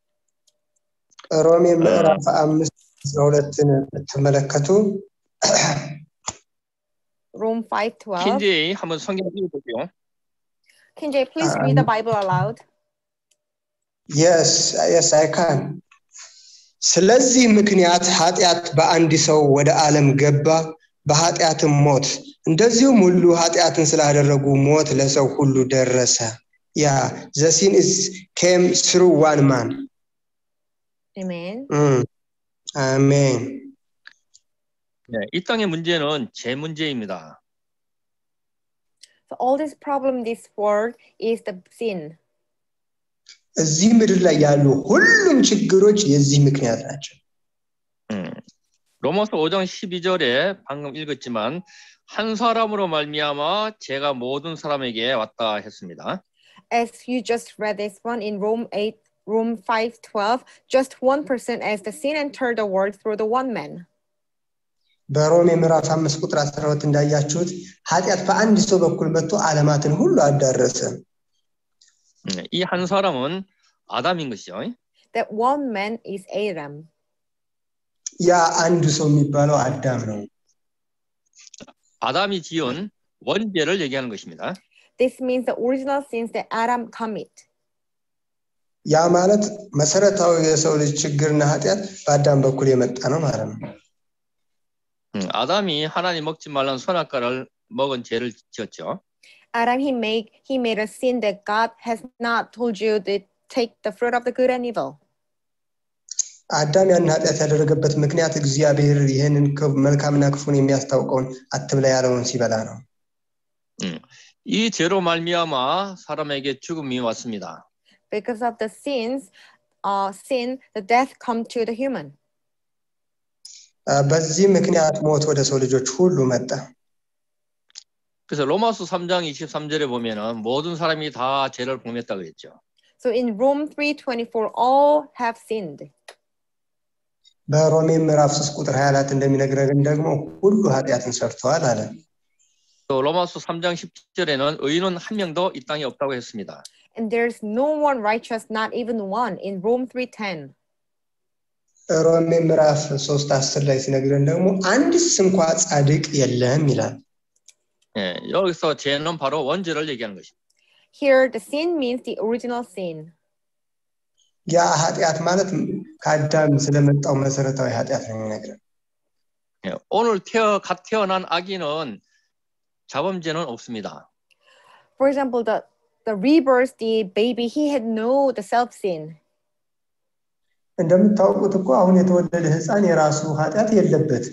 ሮሜ ምዕራፍ አምስት አስራ ሁለትን ተመለከቱ. Rome five twelve. 킨제이 한번 성경 읽어볼게요. Kinjay, please read the Bible aloud. Yes, yes, I can. ስለዚህ ምክንያት ኃጢአት በአንድ ሰው ወደ ዓለም ገባ፣ በኃጢአትም ሞት፣ እንደዚሁም ሁሉ ኃጢአትን ስላደረጉ ሞት ለሰው ሁሉ ደረሰ። Yeah, the sin is came through one man. Amen. 음, 아멘. 네, 이 땅의 문제는 제 문제입니다. So all this problem, this world, is the sin. እዚህ ምድር ላይ ያሉ ሁሉም ችግሮች የዚህ ምክንያት ናቸው። 음, 로마서 오 장 십이 절에 방금 읽었지만 한 사람으로 말미암아 죄가 모든 사람에게 왔다 했습니다. As you just read this one in Rome eight, Rome five twelve, just one person as the sin entered the world through the one man. በሮሜ ምዕራፍ አምስት ቁጥር አስራ ሁለት እንዳያችሁት ኃጢአት በአንድ ሰው በኩል መጥቶ ዓለማትን ሁሉ አዳረሰ። 이 한 사람은 아담인 것이죠. That one man is Adam. ያ አንዱ ሰው የሚባለው አዳም ነው። 아담이 지은 원죄를 얘기하는 것입니다. This means the original sins that Adam commit. ያ ማለት መሰረታዊ የሰው ልጅ ችግርና ኃጢአት በአዳም በኩል የመጣ ነው ማለት ነው። 음, 아담이 하나님 먹지 말라는 선악과를 먹은 죄를 지었죠. Adam, he made he made a sin that God has not told you to take the fruit of the good and evil. አዳም ያን ኃጢአት ያደረገበት ምክንያት እግዚአብሔር ይሄንን መልካምና ክፉን የሚያስታውቀውን አትብላ ያለውን ሲበላ ነው። 음, 이 죄로 말미암아 사람에게 죽음이 왔습니다. Because of the sins, uh, sin, the death come to the human. በዚህ ምክንያት ሞት ወደ ሰው ልጆች ሁሉ መጣ። 그래서 로마서 삼 장 이십삼 절에 보면은 모든 사람이 다 죄를 범했다 그랬죠. So in Rome three twenty-four, all have sinned. በሮሜ ምዕራፍ ሶስት ቁጥር ሀያ አራት እንደሚነግረን ደግሞ ሁሉ ኃጢአትን ሰርተዋል አለ። 또 로마서 삼 장 십 절에는 의인은 한 명도 이 땅에 없다고 했습니다. And there's no one righteous, not even one, in Rome three ten. ሮሜ ምዕራፍ ሶስት አስር ላይ ሲነግረን ደግሞ አንድስ እንኳ ጻድቅ የለም ይላል። 예, 여기서 죄는 바로 원죄를 얘기하는 것입니다. Here, the sin means the original sin. ያ ኃጢአት ማለት ከአዳም ስለመጣው መሰረታዊ ኃጢአት ነው የሚነግረን። 예, 오늘 태어 갓 태어난 아기는 자범죄는 없습니다. For example, the, the rebirth, the baby, he had no the self sin. እንደምታውቁት እኮ አሁን የተወለደ ህፃን የራሱ ኃጢአት የለበትም።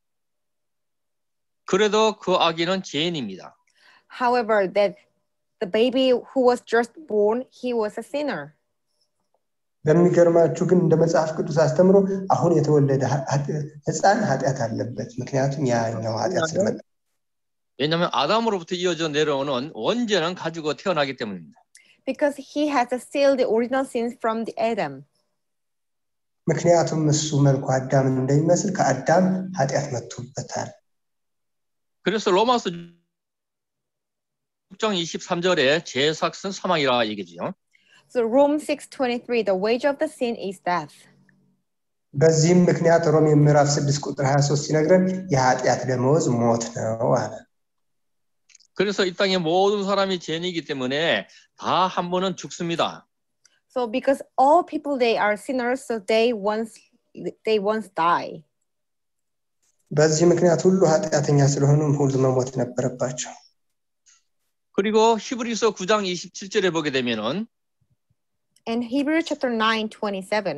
그래도 그 아기는 죄인입니다. However, that the baby who was just born, he was a sinner. በሚገርማችሁ ግን እንደ መጽሐፍ ቅዱስ አስተምሮ አሁን የተወለደ ህፃን ኃጢአት አለበት። ምክንያቱም ያኛው ኃጢአት ስለመጣ 왜냐하면 아담으로부터 이어져 내려오는 원죄는 가지고 태어나기 때문입니다. Because he has still the original sins from the Adam. ምክንያቱም እሱ መልኩ አዳምን እንደሚመስል ከአዳም ኃጢአት መጥቶበታል። 그래서 로마서 육 장 이십삼 절에 죄의 삭은 사망이라 얘기죠. So Rome six twenty-three, the wage of the sin is death. በዚህም ምክንያት ሮሜ ምዕራፍ ስድስት ቁጥር ሃያ ሶስት ሲነግረን የኃጢአት ደመወዝ ሞት ነው አለ። 그래서 이 땅의 모든 사람이 죄인이기 때문에 다 한 번은 죽습니다. So because all people, they are sinners, so they once they once die. በዚህ ምክንያት ሁሉ ኃጢአተኛ ስለሆኑ ሁሉ መሞት ነበረባቸው። 그리고 히브리서 구 장 이십칠 절에 보게 되면은 And Hebrews chapter nine twenty-seven.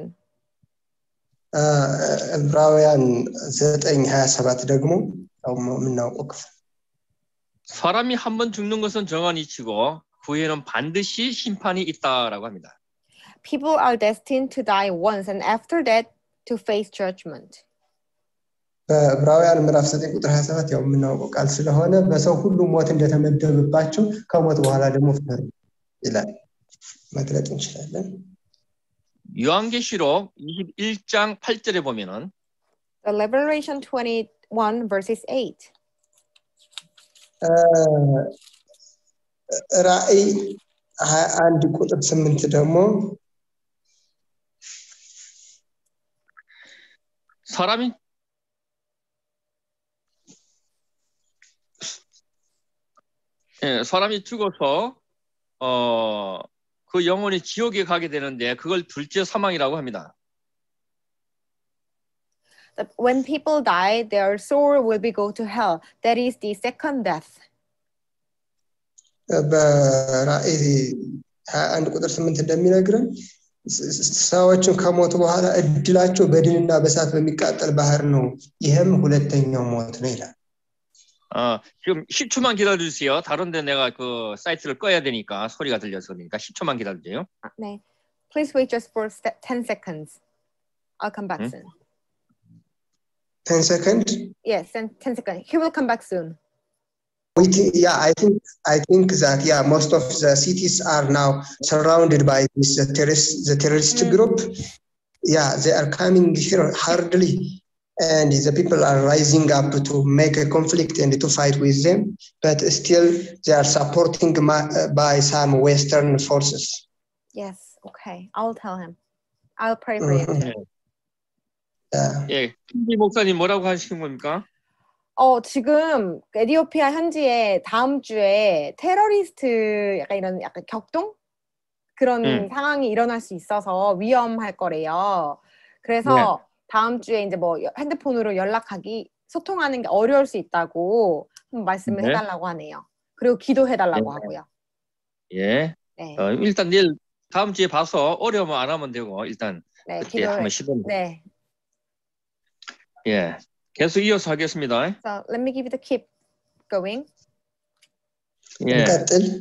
ዕብራውያን ዘጠኝ ሃያ ሰባት ደግሞ የምናውቀው ክፍል 사람이 한 번 죽는 것은 정한 이치고 그 후에는 반드시 심판이 있다라고 합니다. People are destined to die once, and after that to face judgment. በዕብራውያን ምዕራፍ ዘጠኝ ቁጥር ሃያ ሰባት ያው የምናውቀው ቃል ስለሆነ በሰው ሁሉ ሞት እንደተመደበባቸው ከሞት በኋላ ደግሞ ፍርድ ይላል መግለጥ እንችላለን። 요한계시록 이십일 장 팔 절에 보면은 The Revelation twenty-one verses eight. ራእይ ሃያ አንድ ቁጥር ስምንት ደግሞ 사람이 예, 사람이 죽어서 어, 그 영혼이 지옥에 가게 되는데 그걸 둘째 사망이라고 합니다. That when people die, their soul will be go to hell. That is the second death. በራእይ ሃያ አንድ ቁጥር ስምንት እንደሚነግረን ሰዎችን ከሞቱ በኋላ እድላቸው በድንና በእሳት በሚቃጠል ባህር ነው። ይሄም ሁለተኛው ሞት ነው ይላል። 어, 지금 십 초만 기다려주세요. 다른 데 내가 그 사이트를 꺼야 되니까 소리가 들려서 그러니까 십 초만 기다려주세요. 네. Please wait just for ten seconds. I'll come back 응? soon. ten seconds? Yes, ten, ten seconds. He will come back soon. We think, yeah, I think I think that yeah, most of the cities are now surrounded by this uh, terrorist the terrorist Mm. group. Yeah, they are coming here hardly, and the people are rising up to make a conflict and to fight with them. But still, they are supporting my, uh, by some Western forces. Yes, okay. I'll tell him. I'll pray for you Mhm. too. Yeah. 예, 킴비 목사님 뭐라고 하시는 겁니까? 어, 지금 에티오피아 현지에 다음 주에 테러리스트 약간 이런 약간 격동? 그런 음. 상황이 일어날 수 있어서 위험할 거래요. 그래서 다음 주에 이제 뭐 핸드폰으로 연락하기, 소통하는 게 어려울 수 있다고 한번 말씀을 네. 해달라고 하네요. 그리고 기도해달라고 네. 하고요. 예, 네, 어, 일단 내일 다음 주에 봐서 어려우면 안 하면 되고 일단 네, 그때 기도해. 한번 시도해. 네. 예, 계속 이어서 하겠습니다. So let me give you the keep going. 예, እንቀጥል።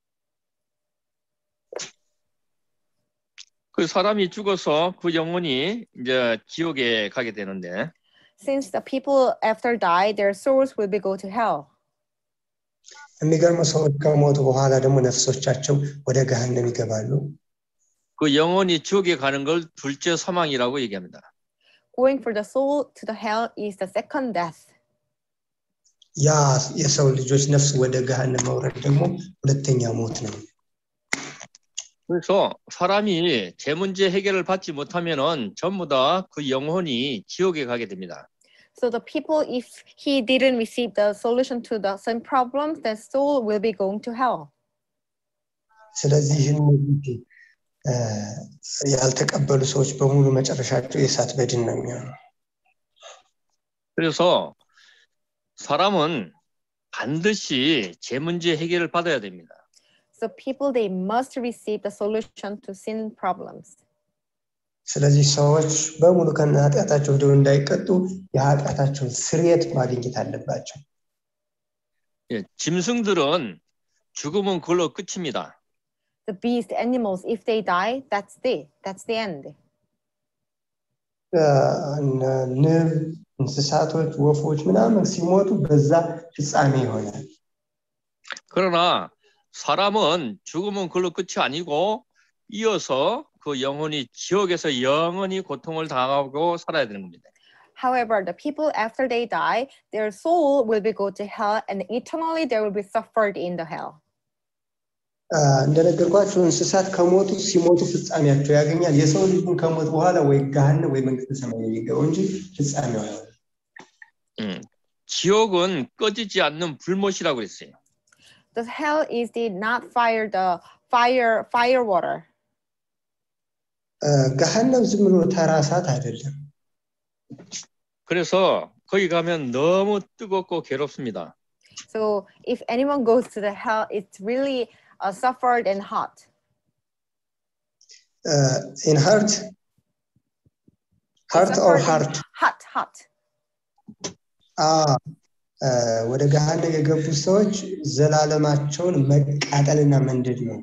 그 사람이 죽어서 그 영혼이 이제 지옥에 가게 되는데 Since the people after die, their souls will be go to hell. የሚገርመው ሰዎች ከሞቱ በኋላ ደግሞ ነፍሶቻቸው ወደ ገሃነም ይገባሉ። 그 영혼이 지옥에 가는 걸 둘째 사망이라고 얘기합니다. Going for the soul to the hell is the second death. ያ የሰው ልጆች ነፍስ ወደ ገሃነም መውረድ ደግሞ ሁለተኛ ሞት ነው። 그래서 사람이 제 문제 해결을 받지 못하면은 전부 다 그 영혼이 지옥에 가게 됩니다. So the people, if he didn't receive the solution to the same problems, the soul will be going to hell. ስለዚህ እነዚህ ያልተቀበሉ ሰዎች በሙሉ መጨረሻቸው የእሳት በድን ነው የሚሆነው። 그래서 사람은 반드시 제 문제 해결을 받아야 됩니다. So people, they must receive the solution to sin problems. ስለዚህ ሰዎች በሙሉ ከኃጢአታቸው ወደ እንዳይቀጡ የኃጢአታቸውን ስርየት ማግኘት አለባቸው። 예, 짐승들은 죽으면 그걸로 끝입니다. The beast, animals, if they die, that's the that's the end. ንብ፣ እንስሳቶች፣ ወፎች ምናምን ሲሞቱ በዛ ፍጻሜ ይሆናል። 그러나 사람은 죽으면 그걸로 끝이 아니고 이어서 그 영혼이 지옥에서 영원히 고통을 당하고 살아야 되는 겁니다. However, the people after they die, their soul will be go to hell, and eternally they will be suffered in the hell. እንደነገርኳችሁ እንስሳት ከሞቱ ሲሞቱ ፍጻሜያቸው ያገኛል። የሰው ልጅ ግን ከሞት በኋላ ወይ ገሃነም ወይ መንግስተ ሰማይ የሚገባው እንጂ ፍጻሜው አይሆንም። 음, 지옥은 꺼지지 않는 불못이라고 그랬어요. The hell is the not fire, the fire, fire water. ገሃነም ዝም ብሎ ተራ እሳት አይደለም። 그래서 거기 가면 너무 뜨겁고 괴롭습니다. So if anyone goes to the hell, it's really uh, suffered and hot. Uh, in heart, heart or heart? Hot, hot. Ah, ወደ ገሃነም የገቡ ሰዎች ዘላለማቸውን መቃጠልና መንደድ ነው።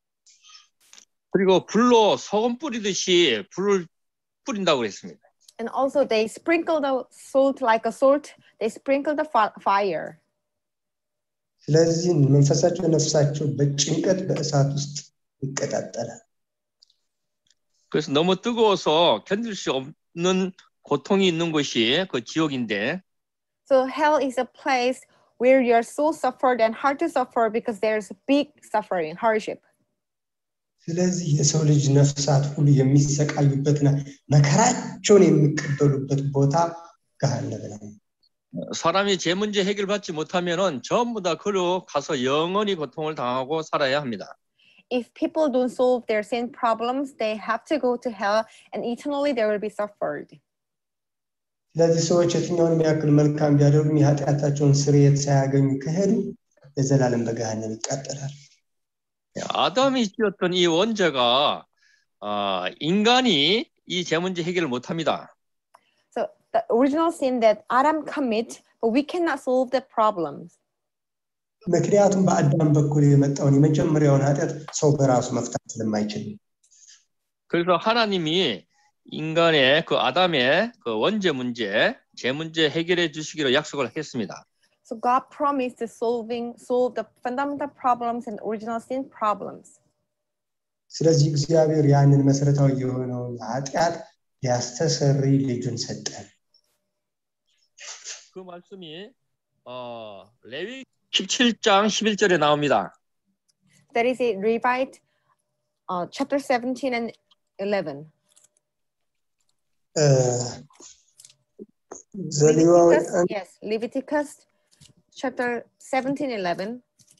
그리고 불로 소금 뿌리듯이 불을 뿌린다고 그랬습니다. And also they sprinkle the salt like a salt. They sprinkle the fire. ስለዚህ መንፈሳቸው ነፍሳቸው በጭንቀት በእሳት ውስጥ ይቀጣጠላል። 그래서 너무 뜨거워서 견딜 수 없는 고통이 있는 곳이 그 지옥인데. So hell is a place where you are so suffered and hard to suffer because there's big suffering, hardship. ስለዚህ የሰው ልጅ ነፍሳት ሁሉ የሚሰቃዩበትና መከራቸውን የሚቀበሉበት ቦታ ገሃነም ነው። 사람이 제 문제 해결받지 못하면은 전부 다 그로 가서 영원히 고통을 당하고 살아야 합니다. If people don't solve their sin problems, they have to go to hell and eternally they will be suffered. ስለዚህ ሰዎች የትኛውንም ያክል መልካም ቢያደርጉም የኃጢአታቸውን ስርየት ሳያገኙ ከሄዱ ለዘላለም በገሃነም ይቃጠላል። 아담이 지었던 이 원죄가 어, 인간이 이 제 문제 해결을 못 합니다. So the original sin that Adam commit, but we cannot solve the problems. ምክንያቱም በአዳም በኩል የመጣውን የመጀመሪያውን ኃጢአት ሰው በራሱ መፍታት ስለማይችል። 그래서 하나님이 인간의 그 아담의 그 원죄 문제, 제 문제 해결해 주시기로 약속을 했습니다. So God promised to solving solve the fundamental problems and original sin problems. ስለዚህ እግዚአብሔር ያንን መሰረታዊ የሆነውን ኃጢአት ሊያስተሰርይ ልጁን ሰጠ። 그 말씀이 어, 레위 십칠 장 십일 절에 나옵니다. That is it, Levite uh, chapter seventeen and eleven. Uh, Leviticus, yes, Leviticus chapter seventeen, eleven.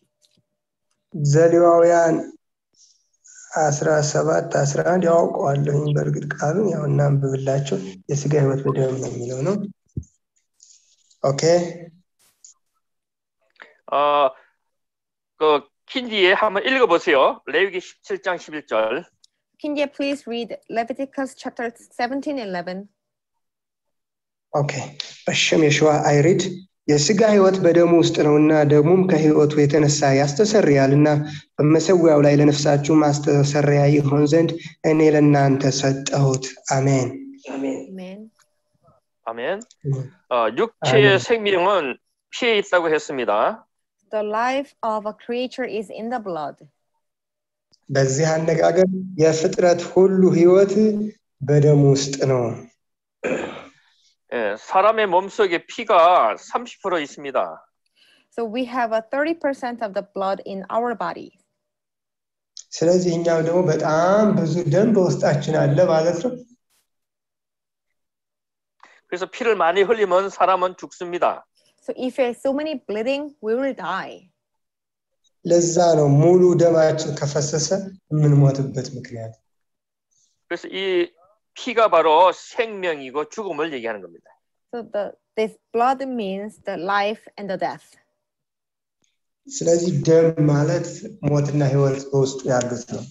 ዘሌዋውያን አስራ ሰባት አስራ አንድ ያውቀዋለሁኝ በእርግጥ ቃሉን ያው እናንብብላችሁ የሥጋ ሕይወት በደም ነው የሚለው ነው። ኦኬ 어, 그 킨디에 한번 읽어 보세요. 레위기 십칠 장 십일 절. Kindia, please read Leviticus chapter seventeen, eleven. ኦኬ በሽም የሸዋ አይሪድ የሥጋ ሕይወት በደሙ ውስጥ ነውና ደሙም ከሕይወቱ የተነሳ ያስተሰርያልና በመሠዊያው ላይ ለነፍሳችሁ ማስተሰሪያ ይሆን ዘንድ እኔ ለእናንተ ሰጠሁት። አሜን አሜን 아멘. 어, 육체의 생명은 피에 있다고 했습니다. The life of a creature is in the blood. በዚህ አነጋገር የፍጥረት ሁሉ ሕይወት በደሙ ውስጥ ነው። 예, 사람의 몸속에 피가 삼십 퍼센트 있습니다. So we have a thirty percent of the blood in our body. ስለዚህ እኛም ደግሞ በጣም ብዙ ደም በውስጣችን አለ ማለት ነው። 그래서 피를 많이 흘리면 사람은 죽습니다. So if there's so many bleeding, we will die. ለዛ ነው ሙሉ ደማችን ከፈሰሰ የምንሞትበት ምክንያት። 그래서 이 피가 바로 생명이고 죽음을 얘기하는 겁니다. So the this blood means the life and the death. ስለዚህ ደም ማለት ሞትና ሕይወት በውስጡ ያሉት ነው።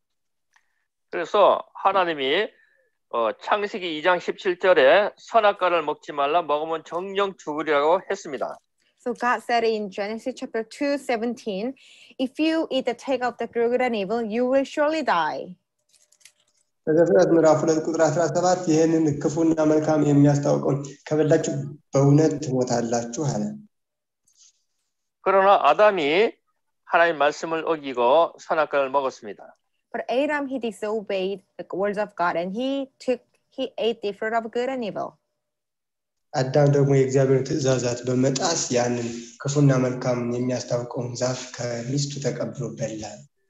그래서 하나님이 어, 창세기 이 장 십칠 절에 선악과를 먹지 말라 먹으면 정령 죽으리라고 했습니다. So God said in Genesis chapter two seventeen, if you eat the tree of the good and evil, you will surely die. በዘፍጥረት ምዕራፍ ሁለት ቁጥር አስራ ሰባት ይህንን ክፉና መልካም የሚያስታውቀውን ከበላችሁ በእውነት ትሞታላችሁ አለ። 그러나 아담이 하나님 말씀을 어기고 선악과를 먹었습니다. But Adam, he disobeyed the words of God and he took, he ate the fruit of good and evil. አዳም ደግሞ የእግዚአብሔርን ትእዛዛት በመጣስ ያንን ክፉና መልካም የሚያስታውቀውን ዛፍ ከሚስቱ ተቀብሎ በላ።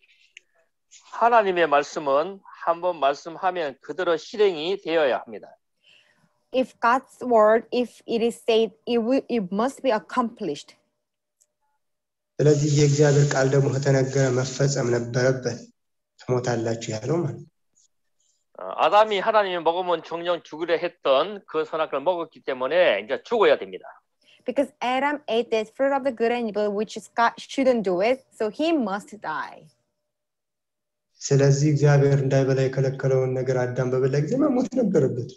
하나님의 말씀은 한번 말씀하면 그대로 실행이 되어야 합니다. If God's word, if it is said, it will, it must be accomplished. ስለዚህ የእግዚአብሔር ቃል ደግሞ ከተነገረ መፈጸም ነበረበት። ትሞታላችሁ ያለው ማለት ነው። 아담이 하나님이 먹으면 정령 죽으려 했던 그 선악과를 먹었기 때문에 이제 죽어야 됩니다. Because Adam ate the fruit of the good and evil, which God shouldn't do it, so he must die. ስለዚህ እግዚአብሔር እንዳይበላ የከለከለውን ነገር አዳም በበላ ጊዜ መሞት ነበረበት።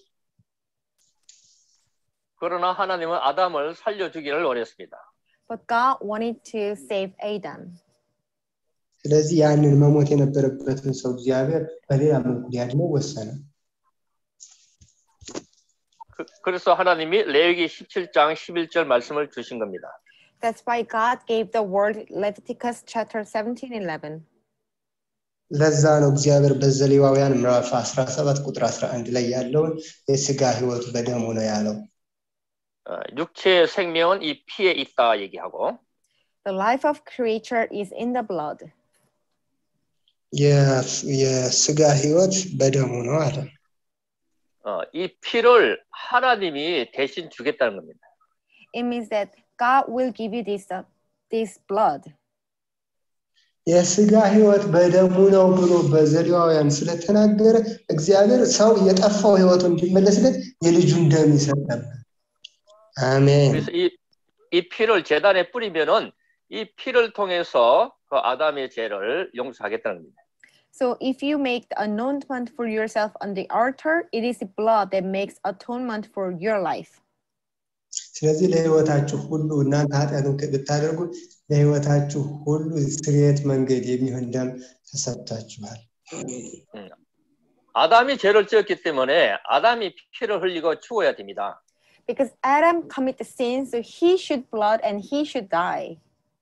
그러나 하나님은 아담을 살려주기를 원했습니다. But God wanted to save Adam. ስለዚህ ያንን መሞት የነበረበትን ሰው እግዚአብሔር በሌላ መልኩ ሊያድነው ወሰነ። 그, 그래서 하나님이 레위기 십칠 장 십일 절 말씀을 주신 겁니다. That's why God gave the word Leviticus chapter seventeen eleven. ለዛ ነው እግዚአብሔር በዘሌዋውያን ምዕራፍ አስራ ሰባት ቁጥር አስራ አንድ ላይ ያለውን የሥጋ ሕይወት በደሙ ነው ያለው። 어, 육체의 생명은 이 피에 있다 얘기하고 The life of creature is in the blood. የሥጋ ሕይወት በደሙ ነው አለ። 어, 이 피를 하나님이 대신 주겠다는 겁니다. It means that God will give you this, uh, this blood. የሥጋ ሕይወት በደሙ ነው ብሎ በዘሌዋውያን ስለተናገረ እግዚአብሔር ሰው የጠፋው ሕይወቱ እንዲመለስለት የልጁን ደም ይሰጥ ነበር። 아멘. 그래서 이, 이 피를 제단에 뿌리면은 이 피를 통해서 그 아담의 죄를 용서하겠다는 겁니다. So if you make the atonement for yourself on the altar, it is the blood that makes atonement for your life. ስለዚህ ለሕይወታችሁ ሁሉ እናንተ ኃጢአትን ብታደርጉ ለሕይወታችሁ ሁሉ ስርየት መንገድ የሚሆን ደም ተሰጥቷችኋል። 아담이 죄를 지었기 때문에 아담이 피를 흘리고 죽어야 됩니다. Because Adam committed sin, so he should blood and he should die.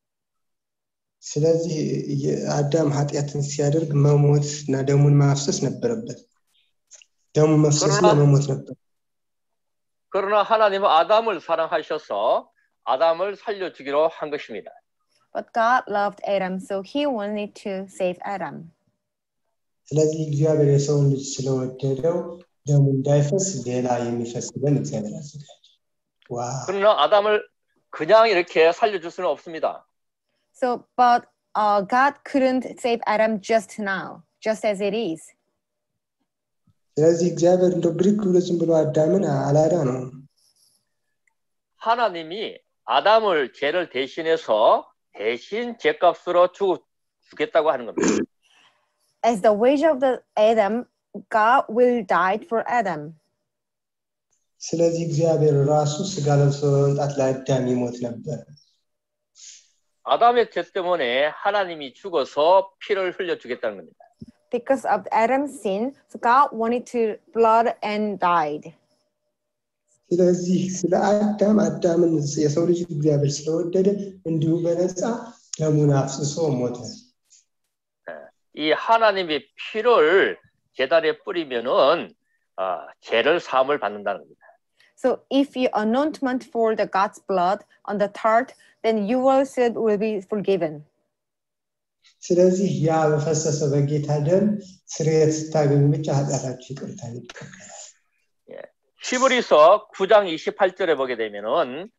ስለዚህ የአዳም ኃጢአትን ሲያደርግ መሞት እና ደሙን ማፍሰስ ነበረበት። ደሙ መፍሰስና መሞት ነበር። 그러나 하나님은 아담을 사랑하셔서 아담을 살려주기로 한 것입니다. But God loved Adam, so he wanted to save Adam. ስለዚህ እግዚአብሔር የሰውን ልጅ ስለወደደው ደሙ እንዳይፈስ ሌላ የሚፈስበን እግዚአብሔር አዘጋጀ። ዋው! 그러나 아담을 그냥 이렇게 살려줄 수는 없습니다. So, but uh, God couldn't save Adam just now, just as it is. ስለዚህ እግዚአብሔር እንደው ብድግ ብሎ ዝም ብሎ አዳምን አላዳነውም። 하나님이 아담을 죄를 대신해서 대신 죄값으로 죽, 주겠다고 하는 겁니다. As the wage of the Adam, God will die for Adam. ስለዚህ እግዚአብሔር ራሱ ሥጋ ለብሶ በመምጣት ለአዳም ይሞት ነበር። 아담의 죄 때문에 하나님이 죽어서 피를 흘려주겠다는 겁니다. Because of Adam's sin, so God wanted to blood and died. ስለዚህ ስለ አዳም አዳምን የሰው ልጅ እግዚአብሔር ስለወደደ እንዲሁ በነፃ ደሙን አፍስሶ ሞተ። 이 하나님의 피를 제단에 뿌리면은 어, 죄를 사함을 받는다는 겁니다. So if you anointment for the God's blood on the tart, then your sin will be forgiven. ስለዚህ ያ በፈሰሰ በጌታ ደም ስርየት ስታገኙ ብቻ ኃጢአታችሁ ይቅርታ ይቀበላል። 히브리서 구 장 이십팔 절에 보게 되면은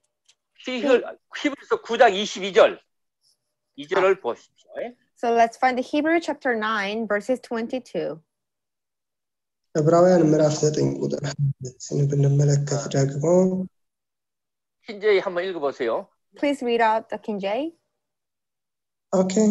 히브리서 구 장 이십이 절 이 절을 보십시오. So let's find the Hebrew chapter nine verses twenty-two. ዕብራውያን ምዕራፍ ዘጠኝ ቁጥር ሁለት ብንመለከት ደግሞ ኪን제이 한번 읽어 보세요. Please read out the King James. Okay.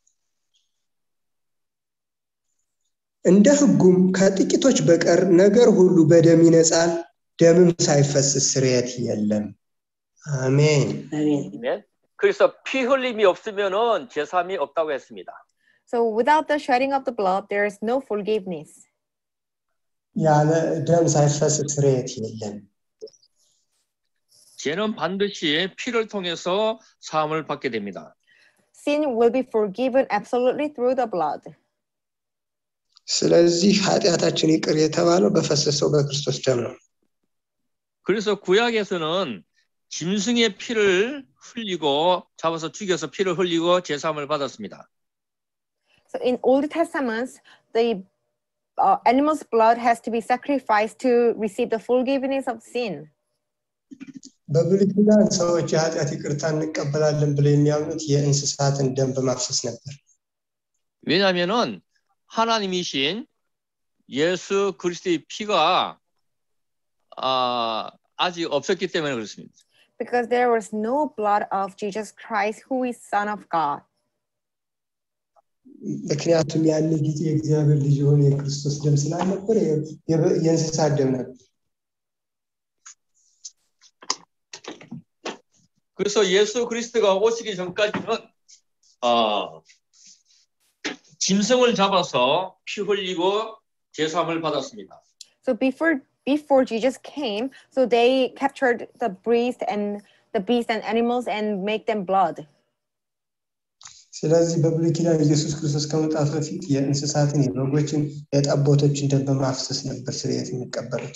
እንደ ሕጉም ከጥቂቶች በቀር ነገር ሁሉ በደም ይነጻል ደምም ሳይፈስስ ስርየት የለም. አሜን. 아멘. 그래서 피 흘림이 없으면은 제사함이 없다고 했습니다. So without the shedding of the blood there is no forgiveness. ያለ ደም ሳይፈስስ ስርየት የለም. 죄는 반드시 피를 통해서 사함을 받게 됩니다. Sin will be forgiven absolutely through the blood. ስለዚህ ኃጢአታችን ይቅር የተባለው በፈሰሰው በክርስቶስ ደም ነው. 그래서 구약에서는 짐승의 피를 흘리고 잡아서 죽여서 피를 흘리고 제사함을 받았습니다. So in Old Testament, the uh, animal's blood has to be sacrificed to receive the forgiveness of sin. በብሉይ ኪዳን ሰዎች የኃጢአት ይቅርታ እንቀበላለን ብለው የሚያምኑት የእንስሳትን ደም በማፍሰስ ነበር. 왜냐하면은 하나님이신 예수 그리스도의 피가 아, 아직 없었기 때문에 그렇습니다. Because there was no blood of Jesus Christ, who is Son of God. ምክንያቱም ያን ጊዜ የእግዚአብሔር ልጅ የሆነ የክርስቶስ ደም ስላልነበረ የእንስሳት ደም ነበር. 그래서 예수 그리스도가 오시기 전까지는 어, 짐승을 잡아서 피 흘리고 제사함을 받았습니다. So before before Jesus came, so they captured the beast and the beast and animals and make them blood. ስለዚህ በብሉይ ኪዳን ኢየሱስ ክርስቶስ ከመምጣቱ በፊት የእንስሳትን የበጎችን የጠቦቶችን ደም በማፍሰስ ነበር ስርየት የሚቀበሉት.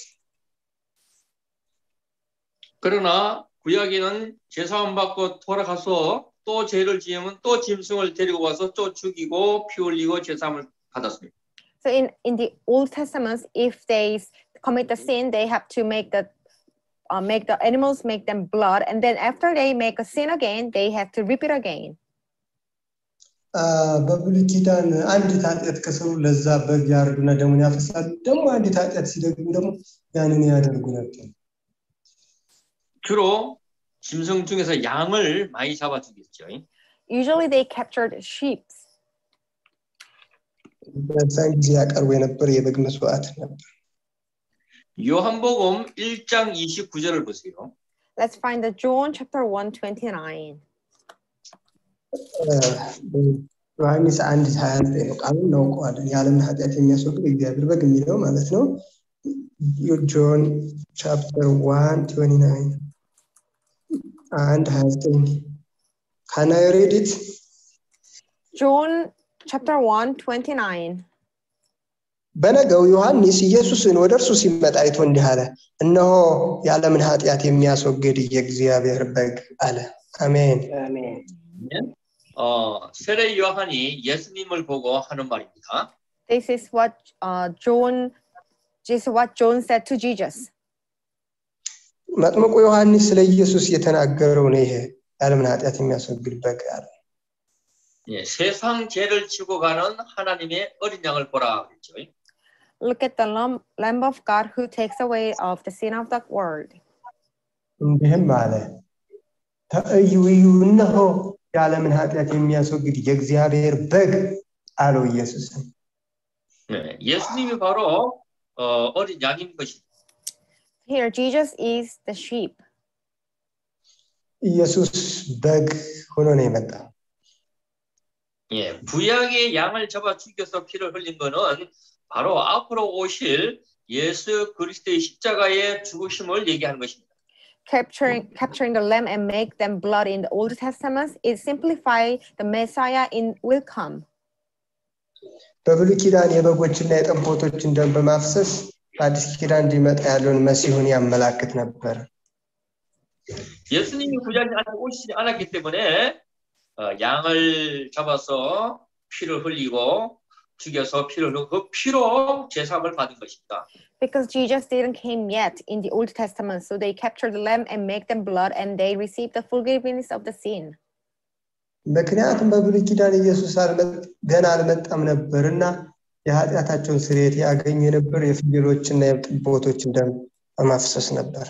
그러나 구약에는 제사함 받고 돌아가서 또 죄를 지으면 또 짐승을 데리고 와서 또 죽이고 피 흘리고 제사함을 받았습니다. So in in the Old Testament, if they commit the sin, they have to make the uh, make the animals make them blood, and then after they make a sin again, they have to repeat again. በብሉይ ኪዳን አንድ ኃጢአት ከሰሩ ለዛ በግ ያርዱና ደሙን ያፈሳሉ. ደግሞ አንድ ኃጢአት ሲደግሙ ደግሞ ያንን ያደርጉ ነበር. 주로 짐승 중에서 양을 많이 잡아 죽였죠. Usually they captured sheep. በዛን ጊዜ ያቀርቡ የነበረ የበግ መስዋዕት ነበር. 요한복음 일 장 이십구 절을 보세요. Let's find the John chapter one twenty-nine. ዮሐንስ አንድ ሃያ ዘጠኝ ነው ቃሉን እናውቀዋለን. የዓለምን ኃጢአት የሚያስወግድ እግዚአብሔር በግ የሚለው ማለት ነው. John chapter one twenty-nine and ሃያ ዘጠኝ. Can I read it? John chapter one twenty-nine. በነገው ዮሐንስ ኢየሱስን ወደ እርሱ ሲመጣ አይቶ እንዲህ አለ፣ እነሆ የዓለምን ኃጢአት የሚያስወግድ የእግዚአብሔር በግ አለ። አሜን አሜን። 어, 세례 요한이 예수님을 보고 하는 말입니다. This is what uh, John this is what John said to Jesus. መጥምቁ ዮሐንስ ስለ ኢየሱስ የተናገረው ነው ይሄ የዓለምን ኃጢአት የሚያስወግድ በግ አለ. 예, 세상 죄를 지고 가는 하나님의 어린 양을 보라 그랬죠. Look at the lamb, lamb of God who takes away of the sin of the world. እንዲህም አለ፣ ተእዩ እነሆ የዓለምን ኃጢአት የሚያስወግድ የእግዚአብሔር በግ አለው ኢየሱስ. 네, 예수님이 바로 어, 어린 양인 것입니다. Here Jesus is the sheep. ኢየሱስ በግ ሆኖ ነው የመጣው. 예, 부약의 양을 잡아 죽여서 피를 흘린 거는 바로 앞으로 오실 예수 그리스도의 십자가의 죽으심을 얘기하는 것입니다. Capturing capturing the lamb and make them blood in the Old Testament is simplify the Messiah in will come. በብሉይ ኪዳን የበጎችና የጠቦቶችን ደም በማፍሰስ በአዲስ ኪዳን እንዲመጣ ያለውን መሲሁን ያመላክት ነበር. 예수님이 구약에 아직 오시지 않았기 때문에 어, 양을 잡아서 피를 흘리고 죽여서 피를 흘리고 그 피로 제사함을 받은 것입니다. Because Jesus didn't came yet in the Old Testament, so they captured the lamb and make them blood, and they received the forgiveness of the sin. ምክንያቱም በብሉይ ኪዳን ኢየሱስ ገና አልመጣም ነበርና የኃጢአታቸውን ስርየት ያገኙ የነበሩ የፍየሎችና የጠቦቶችን ደም በማፍሰስ ነበር።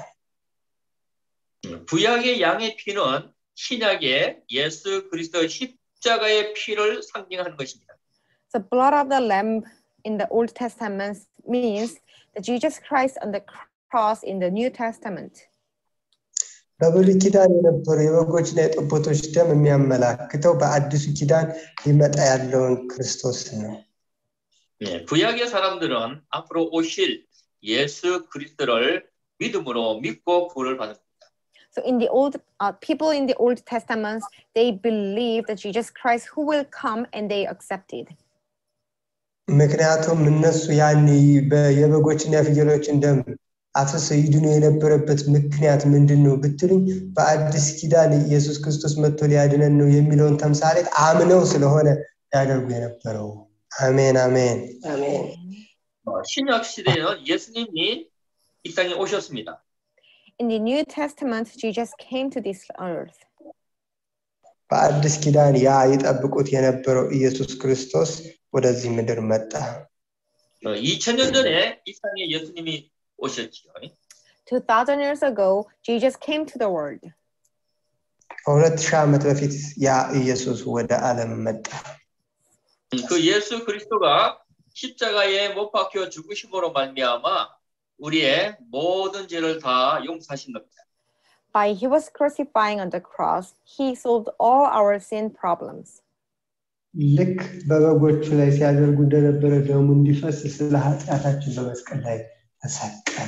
구약의 양의 피는 신약의 예수 그리스도의 십자가의 피를 상징하는 것입니다. The blood of the lamb in the Old Testament means that Jesus Christ on the cross in the New Testament. በብሉይ ኪዳን የነበሩ የበጎችና የጠቦቶች ደም የሚያመላክተው በአዲሱ ኪዳን ሊመጣ ያለውን ክርስቶስ ነው። 예, 구약의 사람들은 앞으로 오실 예수 그리스도를 믿음으로 믿고 구원을 받는 겁니다. So in the old uh, people in the Old Testament, they believe that Jesus Christ who will come and they accepted. ምክንያቱም እነሱ ያን የበጎችና የፍየሎችን ደም አፍሰው ይድኑ የነበረበት ምክንያት ምንድነው ብትሉኝ በአዲስ ኪዳን ኢየሱስ ክርስቶስ መጥቶ ሊያድነን ነው የሚለውን ተምሳሌት አምነው ስለሆነ ያደርጉ የነበረው። 아멘 아멘 아멘. 신약 시대에는 예수님이 이 땅에 오셨습니다. In the New Testament, Jesus came to this earth. በአዲስ ኪዳን ያ ይጠብቁት የነበረው ኢየሱስ ክርስቶስ ወደዚህ ምድር መጣ። 이천 년 전에 이 땅에 예수님이 오셨지요. two thousand years ago, Jesus came to the world. ሁለት ሺህ ዓመት በፊት ያ ኢየሱስ ወደ ዓለም መጣ። 그 예수 그리스도가 십자가에 못 박혀 죽으심으로 말미암아 우리의 모든 죄를 다 용서하신 겁니다. By he was crucifying on the cross, he solved all our sin problems. ልክ በበጎቹ ላይ ሲያደርጉ እንደነበረ ደሙ እንዲፈስ ስለ ኃጢአታችን በመስቀል ላይ ተሰቀለ።